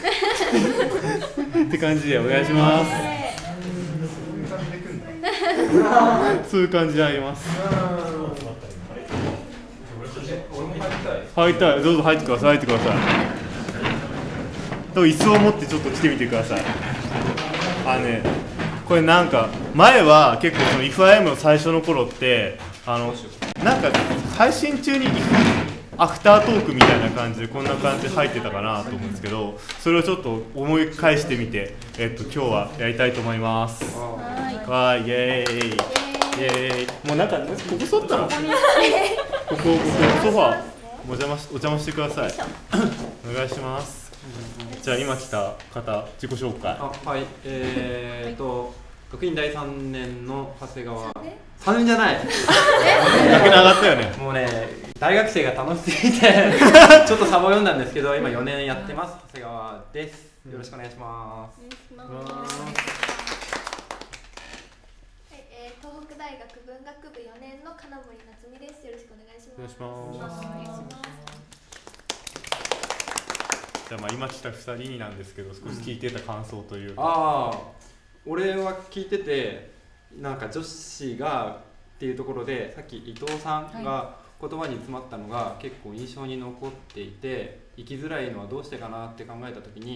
って感じでお願いします。そういう感じであります。入りたい、どうぞ入ってください、入ってください。椅子を持ってちょっと来てみてください。あのね、これなんか前は結構その イフアイエム の最初の頃ってあのなんか配信中にアフタートークみたいな感じでこんな感じで入ってたかなと思うんですけど、それをちょっと思い返してみて、えっと今日はやりたいと思います。はい、イエーイ、イエーイ。もうなんかここ座ったの？ここここソファーお邪魔しお邪魔してください。お願いします。じゃあ今来た方自己紹介。 あ、はい、えー、っと学院だいさんねんの長谷川。さんねんじゃない。 逆に上がったよね。 もうね、大学生が楽しすぎてちょっとサボ読んだんですけど、今よねんやってます長谷川です。よろしくお願いします。 はい、えー、東北大学文学部よねんの金森夏美です。よろしくお願いします。 お願いします。じゃあまあ今来たふたりになんですけど、少し聞いてた感想というか。 ああ、俺は聞いててなんか女子がっていうところで、さっき伊藤さんが言葉に詰まったのが結構印象に残っていて、生きづらいのはどうしてかなって考えた時に、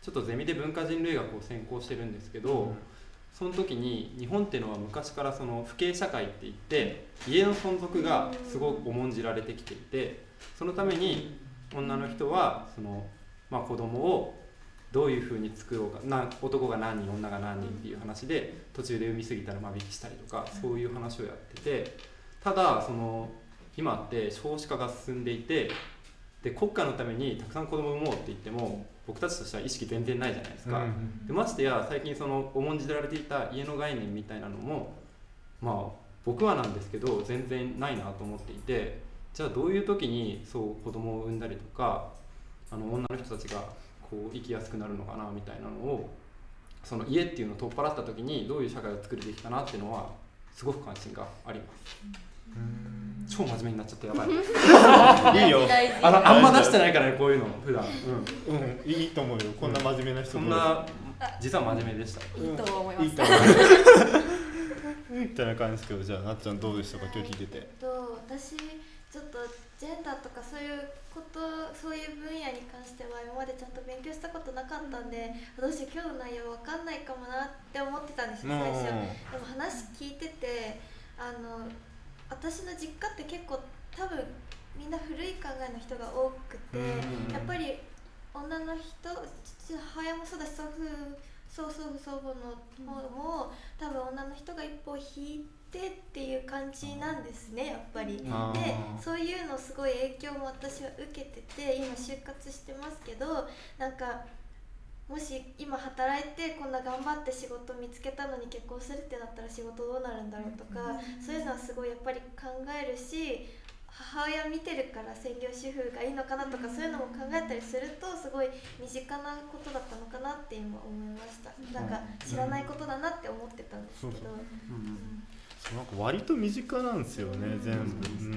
ちょっとゼミで文化人類学を専攻してるんですけど、うん、その時に日本っていうのは昔からその父系社会って言って家の存続がすごく重んじられてきていて、そのために女の人はその、まあ、子供をどういうふうに作ろうかな、男が何人女が何人っていう話で途中で産みすぎたら間引きしたりとかそういう話をやってて、ただその今って少子化が進んでいて、で国家のためにたくさん子供を産もうって言っても僕たちとしては意識全然ないじゃないですか、うん、でましてや最近その重んじられていた家の概念みたいなのもまあ僕はなんですけど全然ないなと思っていて、じゃあどういう時にそう子供を産んだりとかあの女の人たちがこう生きやすくなるのかなみたいなのを、その家っていうのを取っ払った時にどういう社会を作れてきたなっていうのはすごく関心があります。うーん、超真面目になっちゃってやばいいいよ、あのあんま出してないからねこういうの普段、 うん、うん、いいと思うよ、こんな真面目な人、 そんな実は真面目でした。 いいと思います。いいと思いますみたいな感じですけど、じゃあなっちゃんどうでしたか、今日聞いてて。 えっと私ちょっとジェンダーとかそういうことそういう分野に関しては今までちゃんと勉強したことなかったんで、どうして今日の内容わかんないかもなって思ってたんですよ最初。でも話聞いてて、あの私の実家って結構多分みんな古い考えの人が多くて、やっぱり女の人、父母親もそうだし祖父曽祖父祖母の方も多分女の人が一歩引いてっていう感じなんですねやっぱり。でそういうのすごい影響も私は受けてて今就活してますけど、なんかもし今働いてこんな頑張って仕事見つけたのに結婚するってなったら仕事どうなるんだろうとか、そういうのはすごいやっぱり考えるし、母親見てるから専業主婦がいいのかなとかそういうのも考えたりするとすごい身近なことだったのかなって今思いました。なんか知らないことだなって思ってたんですけど、 なんか割と身近なんですよね、全部、うん、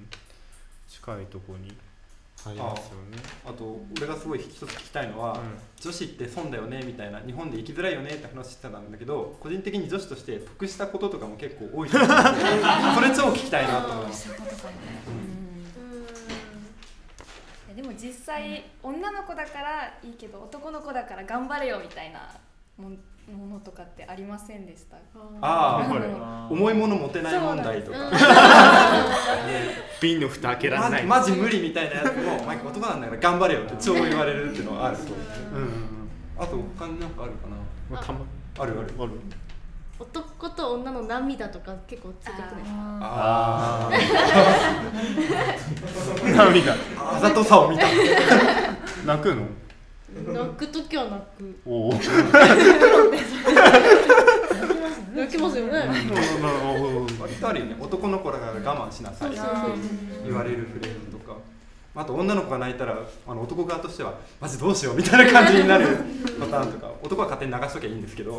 近いとこにありますよね。 あと俺がすごい一つ聞きたいのは、うん、女子って損だよねみたいな、日本で生きづらいよねって話してたんだけど、個人的に女子として得したこととかも結構多いと思うんでそれ超聞きたいなと思います。 でも実際女の子だからいいけど男の子だから頑張れよみたいなものとかってありませんでした？ ああ、これ重いもの持てない問題とか、 瓶の蓋開けられない、 マジ無理みたいなやつも、お前男なんだから頑張れよって超言われるっていうのはある。あと他になんかあるかな？あるあるある。 男と女の涙とか結構ついてくる。 ああ。 涙。 あざとさを見た。 泣くの？ 泣くときは泣く。 おお。 泣きますよね。 割とあるよね。男の子だから我慢しなさいって言われるフレーズとか。あと女の子が泣いたらあの男側としてはマジどうしようみたいな感じになるパターンとか、男は勝手に流しときゃいいんですけど、うん、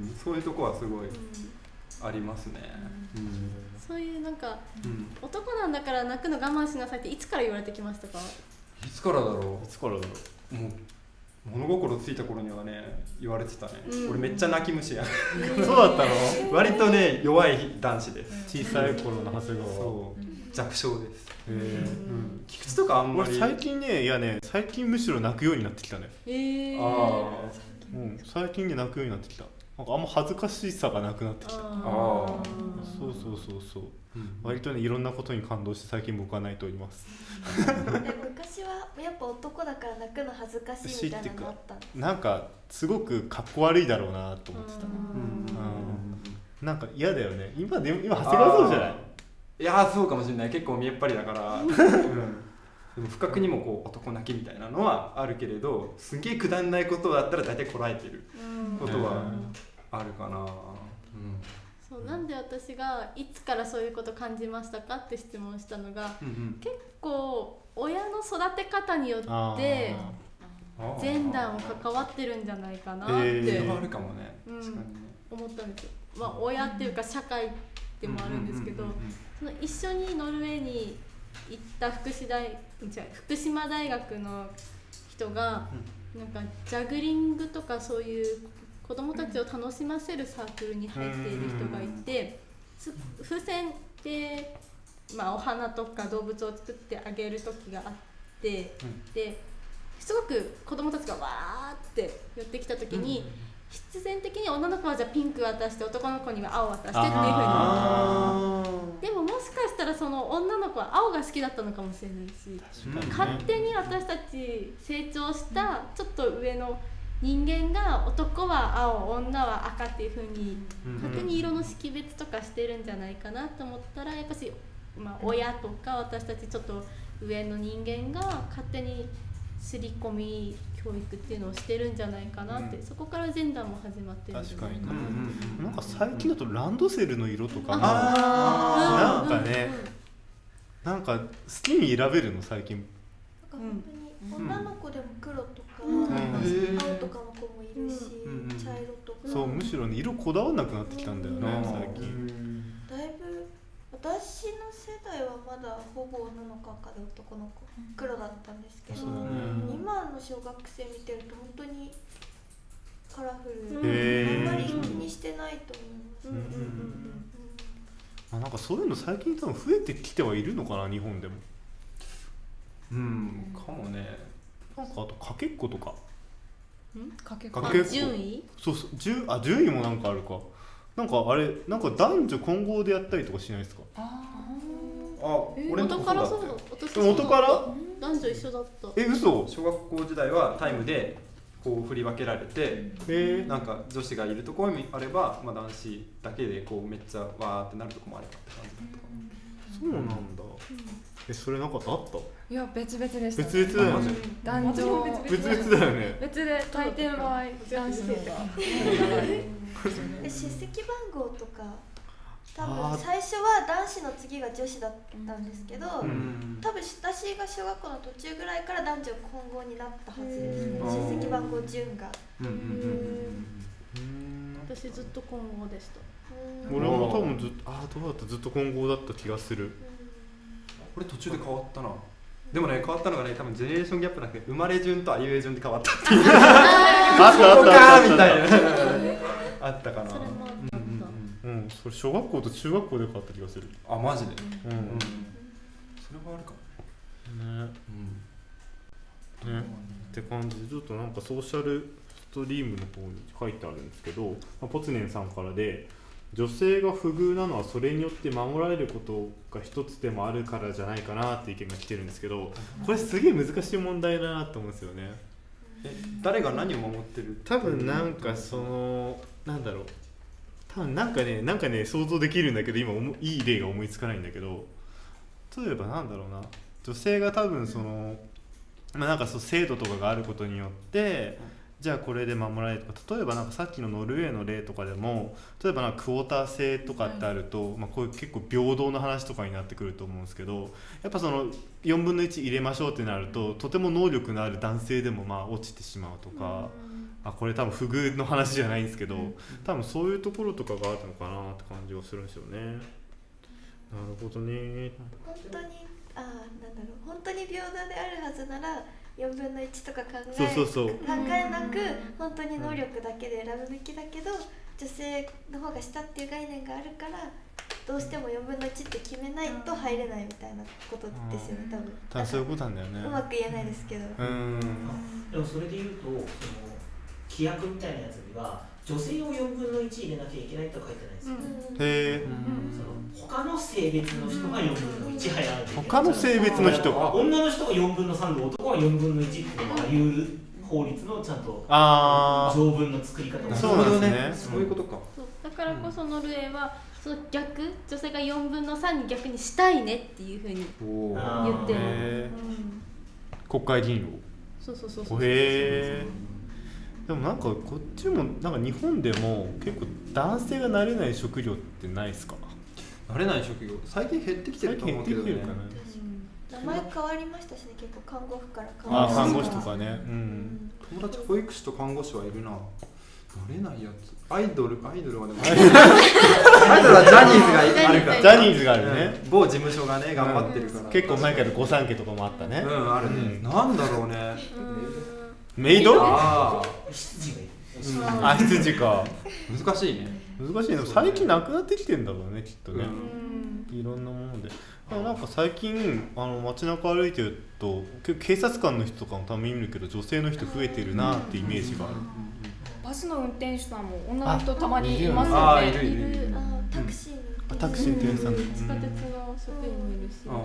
そういうとこはすごいありますね。 うんうん、そういうなんか、うん、男なんだから泣くの我慢しなさいっていつから言われてきましたか？ いつからだろう。 いつからだろう。もう物心ついた頃にはね言われてたね。うん、俺めっちゃ泣き虫や。 そうだったの？ 割とね弱い男子です。 小さい頃の長谷川。 そう弱小です。 へえ。 菊池とかあんまり。 俺最近ね、いやね、最近むしろ泣くようになってきたね。 へえ。 ああ。うん、最近ね泣くようになってきた。なんかあんま恥ずかしさがなくなってきた。ああ。そうそうそうそう。うん、割とねいろんなことに感動して最近僕は泣いております。 昔はやっぱ男だから泣くの恥ずかしいみたいなのあったんですか？ なんかすごくかっこ悪いだろうなと思ってた。うん。なんか嫌だよね。今でも今長谷川そうじゃない？ いやーそうかもしれない。結構見えっ張りだから、うん、でも不覚にもこう男泣きみたいなのはあるけれど、すげえくだんないことだったら大体こらえてることはあるかな。うん、 そうなんで私がいつからそういうこと感じましたかって質問したのが、うんうん、結構親の育て方によってジェンダーも関わってるんじゃないかなって、 えー、あるかもね、 うん、確かにね思ったんですよ。まあ、親っていうか社会でもあるんですけど、その一緒にノルウェーに行った福祉大違う福島大学の人がなんかジャグリングとかそういう子どもたちを楽しませるサークルに入っている人がいて、風船で、まあ、お花とか動物を作ってあげる時があって、ですごく子供たちがわーって寄ってきた時に、必然的に女の子はじゃあピンク渡して男の子には青渡してっていう風に。でももしかしたらその女の子は青が好きだったのかもしれないし、勝手に私たち成長したちょっと上の人間が男は青女は赤っていう風に勝手に色の識別とかしてるんじゃないかなと思ったら、やっぱし、まあ、親とか私たちちょっと上の人間が勝手に刷り込み教育っていうのをしてるんじゃないかなって、うん、そこからジェンダーも始まってるんじゃないかな。 確かに、うん、なんか最近だとランドセルの色とかもなんかね、うん、なんか好きに選べるの最近。 なんか本当に女の子でも黒とか、うん、青とかの子もいるし、うん、茶色とか。 そう、むしろね色こだわらなくなってきたんだよね、うん、最近。 だいぶ私の世代はまだほぼ女の子赤で男の子黒だったんですけど、ね、今の小学生見てると本当にカラフルで、あんまり気にしてないと思います。 なんかそういうの最近多分増えてきてはいるのかな、日本でも。 うんかもね。 なんかあとかけっことか。 んかけっこ。 順位？ そうそう、順あ順位もなんかあるか。なんかあれなんか男女混合でやったりとかしないですか？ ああ、俺元からそうだ。 私元から男女一緒だった。 え、嘘？ 小学校時代はタイムでこう振り分けられて、えー、なんか女子がいるところもあれば、まあ、男子だけでこうめっちゃわーってなるところもあればって感じだったかな。 そうなんだ。え、それなんかあった？ いや別々でした。 別々だよね。 男女別々だよね。 別で大抵の場合男子の方が。 出席番号とか多分最初は男子の次が女子だったんですけど、多分私が小学校の途中ぐらいから男女混合になったはずですね。出席番号順が。 私ずっと混合でした。 俺も多分ずっとあどうだったずっと混合だった気がする。 これ途中で変わったな。でもね、変わったのがね、多分ジェネレーションギャップなくて生まれ順とあいうえ順で変わったっていうあったあったあったみたいなあったかな。 それもあった。うん、それ小学校と中学校で変わった気がする。 あ、マジで。 うん。それはあるかもね。うん。ね。って感じでちょっとなんかソーシャルストリームの方に書いてあるんですけど、まあ、ポツネンさんからで。女性が不遇なのはそれによって守られることが一つでもあるからじゃないかなって意見が来てるんですけど、これすげえ難しい問題だなと思うんですよね。 え、誰が何を守ってる？ 多分なんかそのなんだろう、多分なんかねなんかね想像できるんだけど今いい例が思いつかないんだけど、例えばなんだろうな、女性が多分そのまあなんかそう制度とかがあることによってじゃあこれで守られるとか、例えばなんかさっきのノルウェーの例とかでも例えばなんかクォーター制とかってあると、まあ、こういう結構平等の話とかになってくると思うんですけど、やっぱそのよんぶんのいち入れましょうってなるととても能力のある男性でもまあ落ちてしまうとか、あこれ多分不遇の話じゃないんですけど、多分そういうところとかがあったのかなって感じがするんですよね。なるほどね。 本当にあなんだろう、本当に平等であるはずならよんぶんのいちとか考えそうそうそう考えなく本当に能力だけで選ぶべきだけど、女性の方が下っていう概念があるからどうしてもよんぶんのいちって決めないと入れないみたいなことですよね、多分。 多分そういうことなんだよね。 うまく言えないですけど。 うんでもそれで言うとその規約みたいなやつには女性をよんぶんのいち入れなきゃいけないとは書いてないですよ、うん、 へえ。 他の性別の人がよんぶんのいち入らないといけない。 他の性別の人が女の人がよんぶんのさんで男はよんぶんのいちっていうのが言う法律のちゃんと条文の作り方がそうなんですね。 そういうことか。 そうだからこそノルウェーはその逆、女性がよんぶんのさんに逆にしたいねっていうふうに言ってる、うん、 国会議員を。 そうそうそうそう。 へえ。でもなんかこっちもなんか日本でも結構男性がなれない職業ってないですか？ なれない職業最近減ってきてると思うけどね。 名前変わりましたしね、結構看護婦から看護師。あ、看護師とかね。うん。 友達保育士と看護師はいるな。なれないやつ。アイドルアイドルはでも。アイドルはジャニーズがあるから。 ジャニーズがあるね。 某事務所がね頑張ってるから。 結構前から御三家とかもあったね。 うんあるね。なんだろうね。 メイド？ ああ、羊がいる。 あ、羊か。 難しいね。 難しいね。最近なくなってきてんだろうね、きっとね。いろんなもので。 なんか最近あの街中歩いてると警察官の人とかもたまに見るけど女性の人増えてるなってイメージがある。 バスの運転手さんも女の人たまにいますよね。 いるいるいる。 タクシーのタクシー運転手さん、 地下鉄の職員もいるし、 や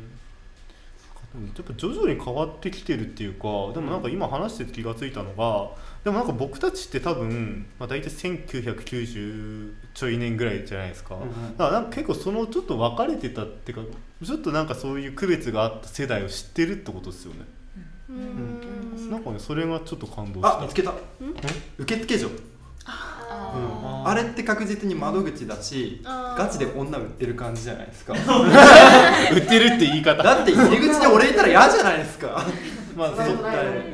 っぱ徐々に変わってきてるっていうか、でもなんか今話してて気がついたのが、でもなんか僕たちって多分、まあ、大体せんきゅうひゃくきゅうじゅうちょい年ぐらいじゃないですか、うんうん、だからなんか結構そのちょっと分かれてたっていうか、ちょっとなんかそういう区別があった世代を知ってるってことですよね。うんうん、なんかねそれがちょっと感動した。 あ、見つけた。受付所。あ, うん、あれって確実に窓口だし、ガチで女売ってる感じじゃないですか。 売ってるって言い方だって入り口に俺いたら嫌じゃないですか。 まあ絶対、うん、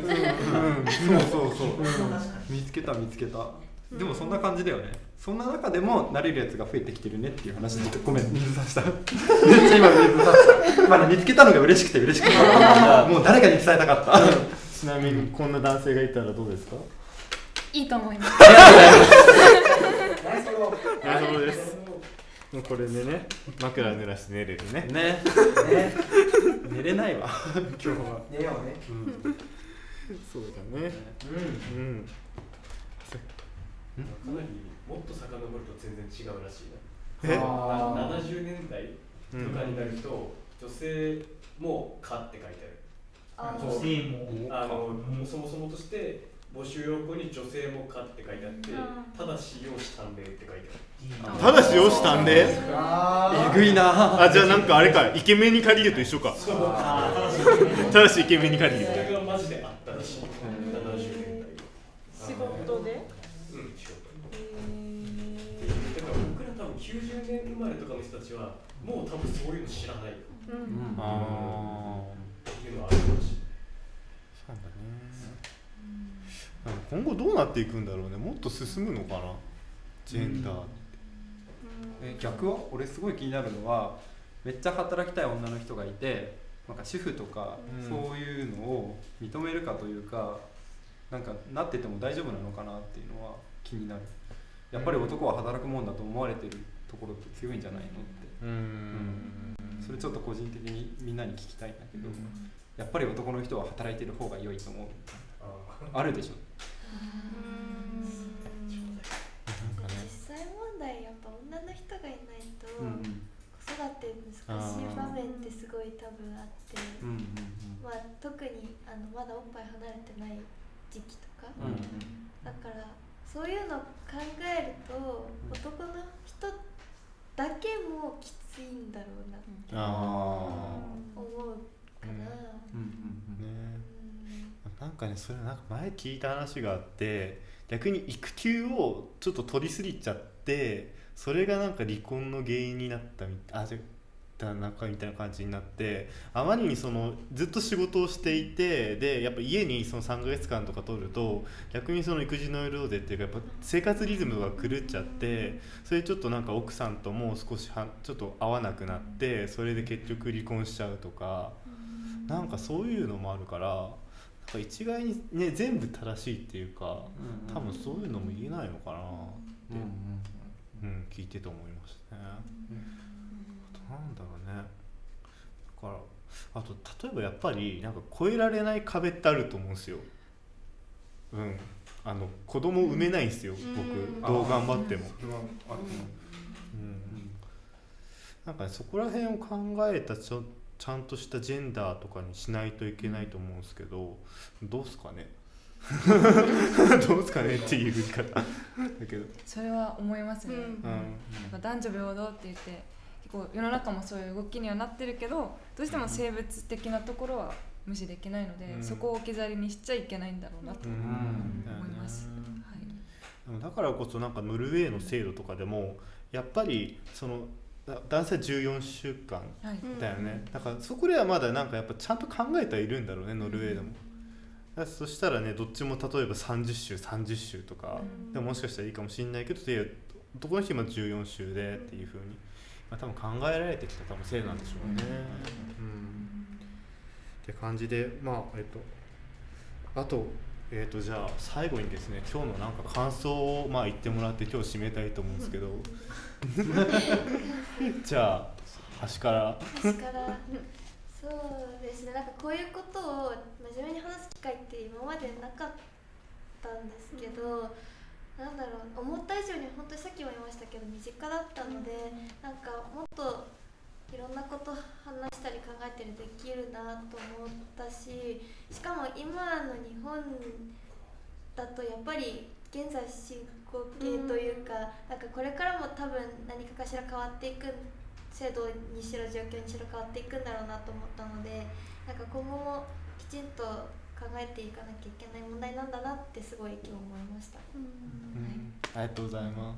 そうそうそう、うん、 見つけた見つけた。でもそんな感じだよね。そんな中でも慣れるやつが増えてきてるねっていう話で、ごめん水さした。めっちゃ今水さした。まあ見つけたのが嬉しくて嬉しくてもう誰かに伝えたかった。 ちなみにこんな男性がいたらどうですか？ いいと思います。 ナイスボールです。もうこれでね、枕濡らして寝れるね。 ね。ね寝れないわ。今日は。 寝ようね。 うん、そうだね。うん。うん。 かなりもっと遡ると全然違うらしいな。え？ ななじゅうねんだいとかになると、女性も「か」って書いてある。 女性も。 あのそもそもとして募集要項に女性もかって書いてあって、ただし容姿端麗って書いてある。 ただし容姿端麗？ えぐいな。 あ、じゃあなんかあれか、イケメンに借りると一緒か。ただしイケメンに借りる。 それがマジであったらしい。ななじゅうねんだい。 仕事で？ うん、仕事。だから僕ら多分きゅうじゅうねん生まれとかの人たちはもう多分そういうの知らない。うん。ああ。っていうのはあるかもしれない。 そうだね。今後どうなっていくんだろうね。もっと進むのかな、ジェンダーって。 え逆は俺すごい気になるのは、めっちゃ働きたい女の人がいて、なんか主婦とかそういうのを認めるかというか、なんかなってても大丈夫なのかなっていうのは気になる。やっぱり男は働くもんだと思われてるところって強いんじゃないのって。うんうん、それちょっと個人的にみんなに聞きたいんだけど、やっぱり男の人は働いてる方が良いと思う。あるでしょ。 実際問題やっぱ女の人がいないと子育て難しい場面ってすごい多分あって、まあ特にあのまだおっぱい離れてない時期とか、だからそういうのを考えると男の人だけもきついんだろうなって思うかな。 なんかね、それなんか前聞いた話があって、逆に育休をちょっと取りすぎちゃって、それがなんか離婚の原因になったみたい、あ、じゃなんかみたいな感じになって、あまりにそのずっと仕事をしていて、でやっぱ家にそのさんかげつかんとか取ると、逆にその育児の労働っていうか、やっぱ生活リズムが狂っちゃって、それちょっとなんか奥さんとも少しはちょっと合わなくなって、それで結局離婚しちゃうとか、なんかそういうのもあるから。一概にね全部正しいっていうか、多分そういうのも言えないのかなって、うんうんうん、聞いてて思いましたね。あとなんだろうね。だからあと例えばやっぱりなんか越えられない壁ってあると思うんですよ。うん。あの子供産めないんですよ、僕どう頑張っても。なんかね、そこら辺を考えたちょちゃんとしたジェンダーとかにしないといけないと思うんですけど、どうすかねどうすかねっていう言い方だけど、 それは思いますね、うんうん、男女平等って言って結構世の中もそういう動きにはなってるけど、どうしても生物的なところは無視できないので、うん、そこを置き去りにしちゃいけないんだろうなと思います、 うんはい、だからこそなんかノルウェーの制度とかでもやっぱりその男性はじゅうよんしゅうかんだよね、はい、だからそこではまだなんかやっぱちゃんと考えてはいるんだろうね、ノルウェーでも。だそしたらね、どっちも例えばさんじゅっしゅうさんじゅっしゅうとか、うん、でももしかしたらいいかもしれないけど、男の人今じゅうよんしゅうでっていう風に、まあ、多分考えられてきた多分せいなんでしょうね、うんうん、って感じで、まあえっとあとえーとじゃあ最後にですね、今日のなんか感想をまあ言ってもらって今日締めたいと思うんですけどじゃあ端から端からそうですね、なんかこういうことを真面目に話す機会って今までなかったんですけど、なんだろう、思った以上に本当にさっきも言いましたけど身近だったので、なんかもっといろんなこと話したり考えたりできるなと思ったし、しかも今の日本だとやっぱり現在進行形というか、なんかこれからも多分何かかしら変わっていく、制度にしろ状況にしろ変わっていくんだろうなと思ったので、なんか今後もきちんと考えていかなきゃいけない問題なんだなってすごい今日思いました。うん、 はい、ありがとうございます。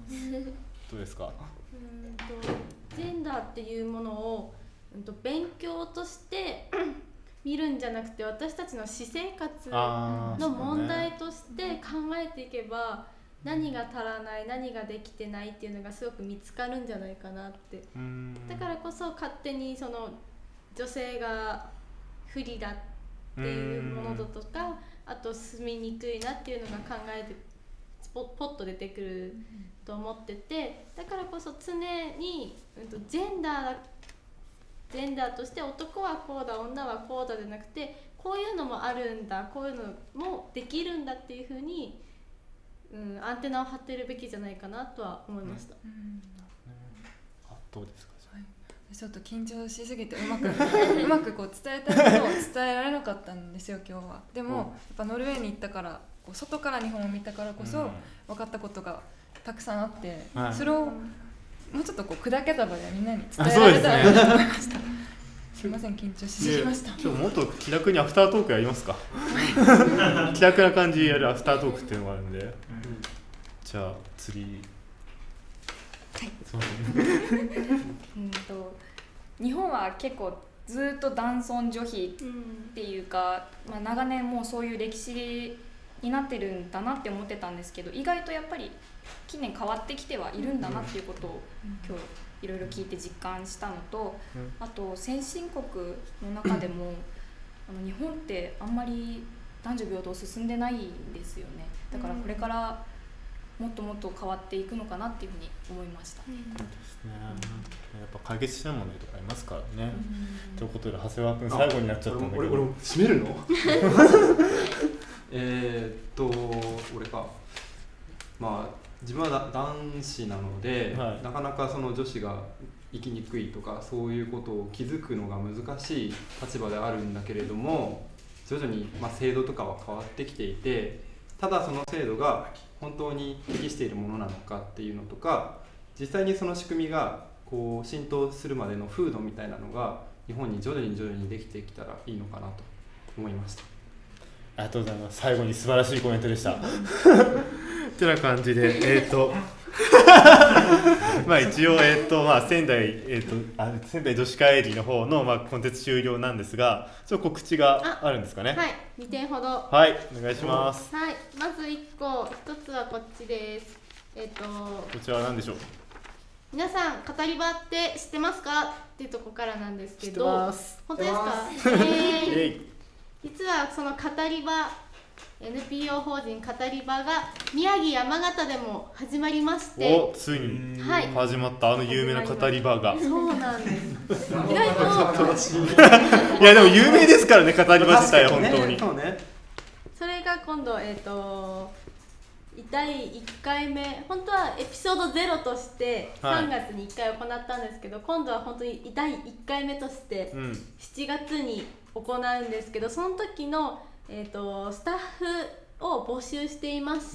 どうですか？ うんとジェンダーっていうものを、うんと勉強として見るんじゃなくて、私たちの私生活の問題として考えていけば、何が足らない、何ができてないっていうのがすごく見つかるんじゃないかなって。だからこそ勝手にその女性が不利だっていうものだとか、あと住みにくいなっていうのが考えてポッと出てくると思ってて、だからこそ常に、うん、とジェンダージェンダーとして男はこうだ女はこうだじゃなくて、こういうのもあるんだ、こういうのもできるんだっていうふうに、うん、アンテナを張ってるべきじゃないかなとは思いました。うん、 あ、どうですか？ ちょっと緊張しすぎてうまくうまくこう伝えたいことを伝えられなかったんですよ今日は。でもやっぱノルウェーに行ったから、こう外から日本を見たからこそ分かったことがたくさんあって、うん、それをもうちょっとこう砕けた場でみんなに伝えられたらなと思いました。すみません、緊張しすぎました。 ちょっともっと気楽にアフタートークやりますか？気楽な感じでやるアフタートークっていうのがあるんで、うん、じゃあ次。 はい、うんと日本は結構ずっと男尊女卑っていうか、うん、まあ、長年もうそういう歴史になってるんだなって思ってたんですけど、意外とやっぱり近年変わってきてはいるんだなっていうことを今日いろいろ聞いて実感したのと、うん、あと先進国の中でもあの日本ってあんまり男女平等進んでないんですよね。だからこれからもっともっと変わっていくのかなっていうふうに思いました。そうですね。 やっぱ解決しない問題とかありますからね。ということで長谷川君最後になっちゃったんだけど。 俺俺も締めるの？えっと俺か。まあ自分は男子なので、はい、なかなかその女子が生きにくいとかそういうことを気づくのが難しい立場であるんだけれども、徐々にまあ制度とかは変わってきていて、ただその制度が本当に適しているものなのかっていうのとか、実際にその仕組みがこう浸透するまでの風土みたいなのが日本に徐々に徐々にできてきたらいいのかなと思いました。 ありがとうございます。最後に素晴らしいコメントでした。ってな感じで、えっ、ー、とまあ一応、えーとまあ、仙台、えーとあ仙台女子会議の方の、まあ、コンテンツ終了なんですが、ちょっと告知があるんですかね。 はい、にてんほど。 はい、お願いします。 はい、まずいっこ、ひとつはこっちです。えっ、ー、とこちらは何でしょう。 皆さん語り場って知ってますかっていうところからなんですけど、 本当ですか？えー、実はその語り場 エヌピーオー 法人語り場が宮城山形でも始まりまして、 おついに始まった、はい、あの有名な語り場が。 そうなんです。意外といやでも有名ですからね、語り場自体は本当に。 そうね。それが今度えっ、ー、とだいいっかいめ、本当はエピソードゼロとしてさんがつにいっかい行ったんですけど、はい、今度は本当にだいいっかいめとしてしちがつに行うんですけど、その時の、えー、とスタッフを募集していまして、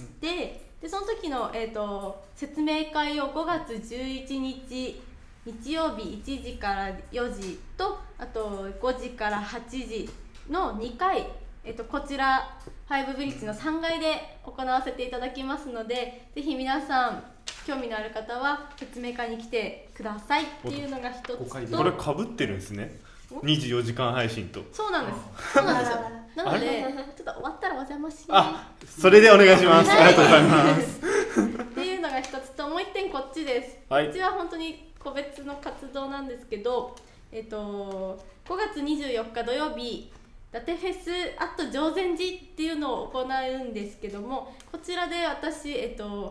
でその時の、えー、と説明会をごがつじゅういちにち日曜日いちじからよじと、あとごじからはちじのにかい、えっと、こちらファイブブリッジのさんがいで行わせていただきますので、ぜひ皆さん興味のある方は説明会に来てくださいっていうのが一つと、 これかぶってるんですね、にじゅうよじかん配信と。 そうなんです、そうなんですよ。なのでちょっと終わったらお邪魔します。 あ、それでお願いします。ありがとうございますっていうのが一つと、もう一点こっちです、はい、こっちは本当に個別の活動なんですけど、えっとごがつにじゅうよっか土曜日、伊達フェスアット定禅寺っていうのを行うんですけども、こちらで私、えっと、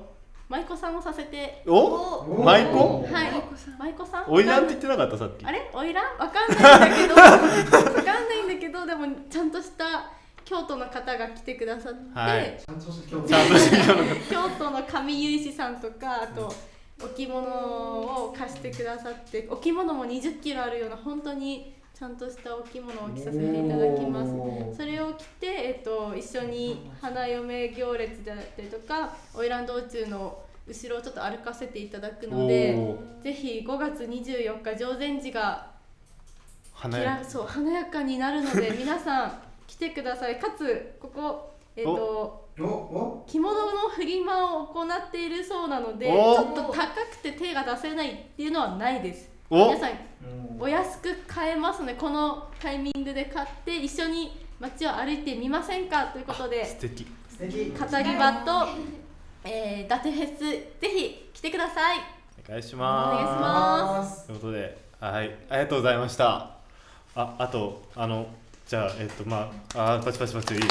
舞妓さんをさせて。 お舞妓？ はい舞妓さん。 おいらんって言ってなかったさっき。 あれおいらんわかんないんだけどわかんないんだけどでもちゃんとした京都の方が来てくださって、 はい、 ちゃんとした京都京都の上結石さんとかあとお着物を貸してくださってお着物もにじゅっキロあるような本当にちゃんとしたお着物を着させていただきます。それを着て、えっと、一緒に花嫁行列だったりとか花魁道中の後ろをちょっと歩かせていただくのでぜひごがつにじゅうよっか定禅寺が華やそう華やかになるので皆さん来てください。かつここ、えっと、着物のフリマを行っているそうなのでちょっと高くて手が出せないっていうのはないです。皆さんお安く買えますのでこのタイミングで買って一緒に街を歩いてみませんかということで素敵語り場と、えー、伊達フェスぜひ来てください。 お願いします。 お願いします。 ということで、はい、ありがとうございました。あ、あとあのじゃあえっとまああパチパチパチイエーイ。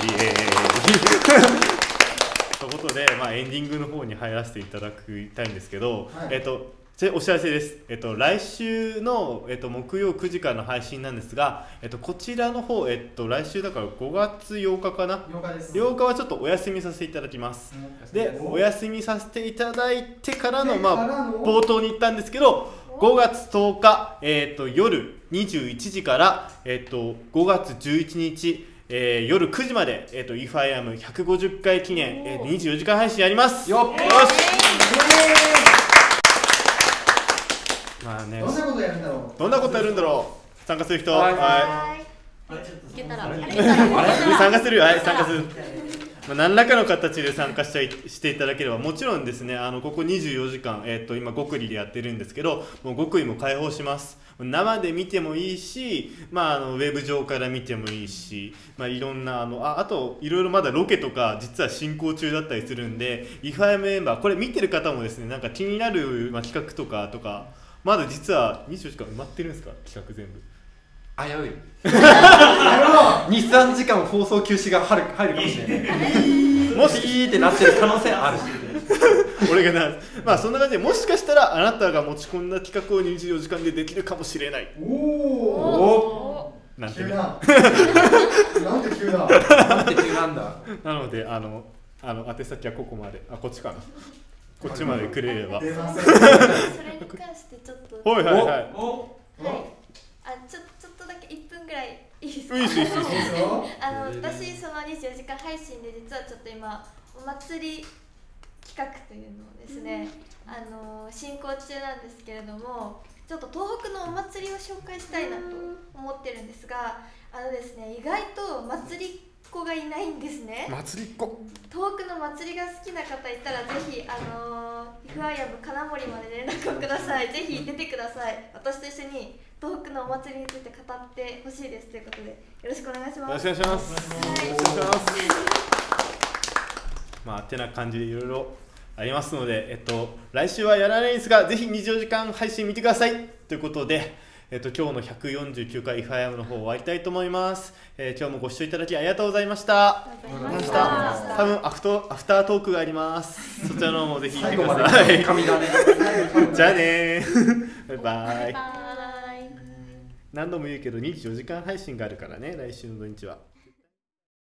ということでまあエンディングの方に入らせていただきたいんですけど、はい、えっと。お知らせです、えっと、来週の、えっと、木曜くじからの配信なんですが、えっと、こちらの方、えっと、来週だからごがつようかかなようかです。 ようかはちょっとお休みさせていただきます、うん、でお休みさせていただいてからの、まあ、冒頭に言ったんですけどごがつとおか、えっと、夜にじゅういちじから、えっと、ごがつじゅういちにちえー、夜くじまで、えー、と イフアイアムひゃくごじゅっかい記念、えー、にじゅうよじかん配信やります。 よっ、 よし、まあね、 どんなことやるんだろう。 どんなことやるんだろう。参加する人、はい。 はい。いけたら。 参加するよ。はい、参加する。まあ、何らかの形で参加したいしていただければもちろんですね。あのここにじゅうよじかん、えっと今極利でやってるんですけど、もう極意も開放します。生で見てもいいし、まああのウェブ上から見てもいいし、まあいろんなあのああといろいろまだロケとか実は進行中だったりするんで、イフアイエムメンバーこれ見てる方もですね、なんか気になるまあ企画とかとか。まだ実はにじゅうよじかん埋まってるんですか企画全部。 危ういにさんじかん放送休止が入るかもしれないもしいいってなってる可能性ある俺がなまあそんな感じでもしかしたらあなたが持ち込んだ企画をにじゅうよじかんでできるかもしれない。 おおなんてねなんて急だなんて急なんだなのであのあの宛先はここまであこっちかなこっちまでくれれば。 それに関してちょっと。 はいはいはい。 はい。あ、ちょちょっとだけいっぷんぐらいいいですか。 いいですいいです。 あの私そのにじゅうよじかん配信で実はちょっと今お祭り企画というのをですね、あの進行中なんですけれども、ちょっと東北のお祭りを紹介したいなと思ってるんですが、あのですね意外と祭り子がいないんですね。 祭りっ子。 東北の祭りが好きな方いたらぜひあのイフアイアム金森まで連絡をください。ぜひ出てください。私と一緒に東北のお祭りについて語ってほしいですということでよろしくお願いします。 よろしくお願いします。 はい、 よろしくお願いします。まあてな感じでいろいろありますので、えっと来週はやらないんですがぜひにじゅうよじかん配信見てくださいということで。えっと、今日のひゃくよんじゅうきゅうかい イフアイアム の方終わりたいと思います、えー、今日もご視聴いただきありがとうございました。 ありがとうございました。 多分アフトアフタートークがありますそちらの方もぜひ見てくださいじゃあねバイバイ。 バイバイ。 何度も言うけどにじゅうよじかん配信があるからね来週の土日は。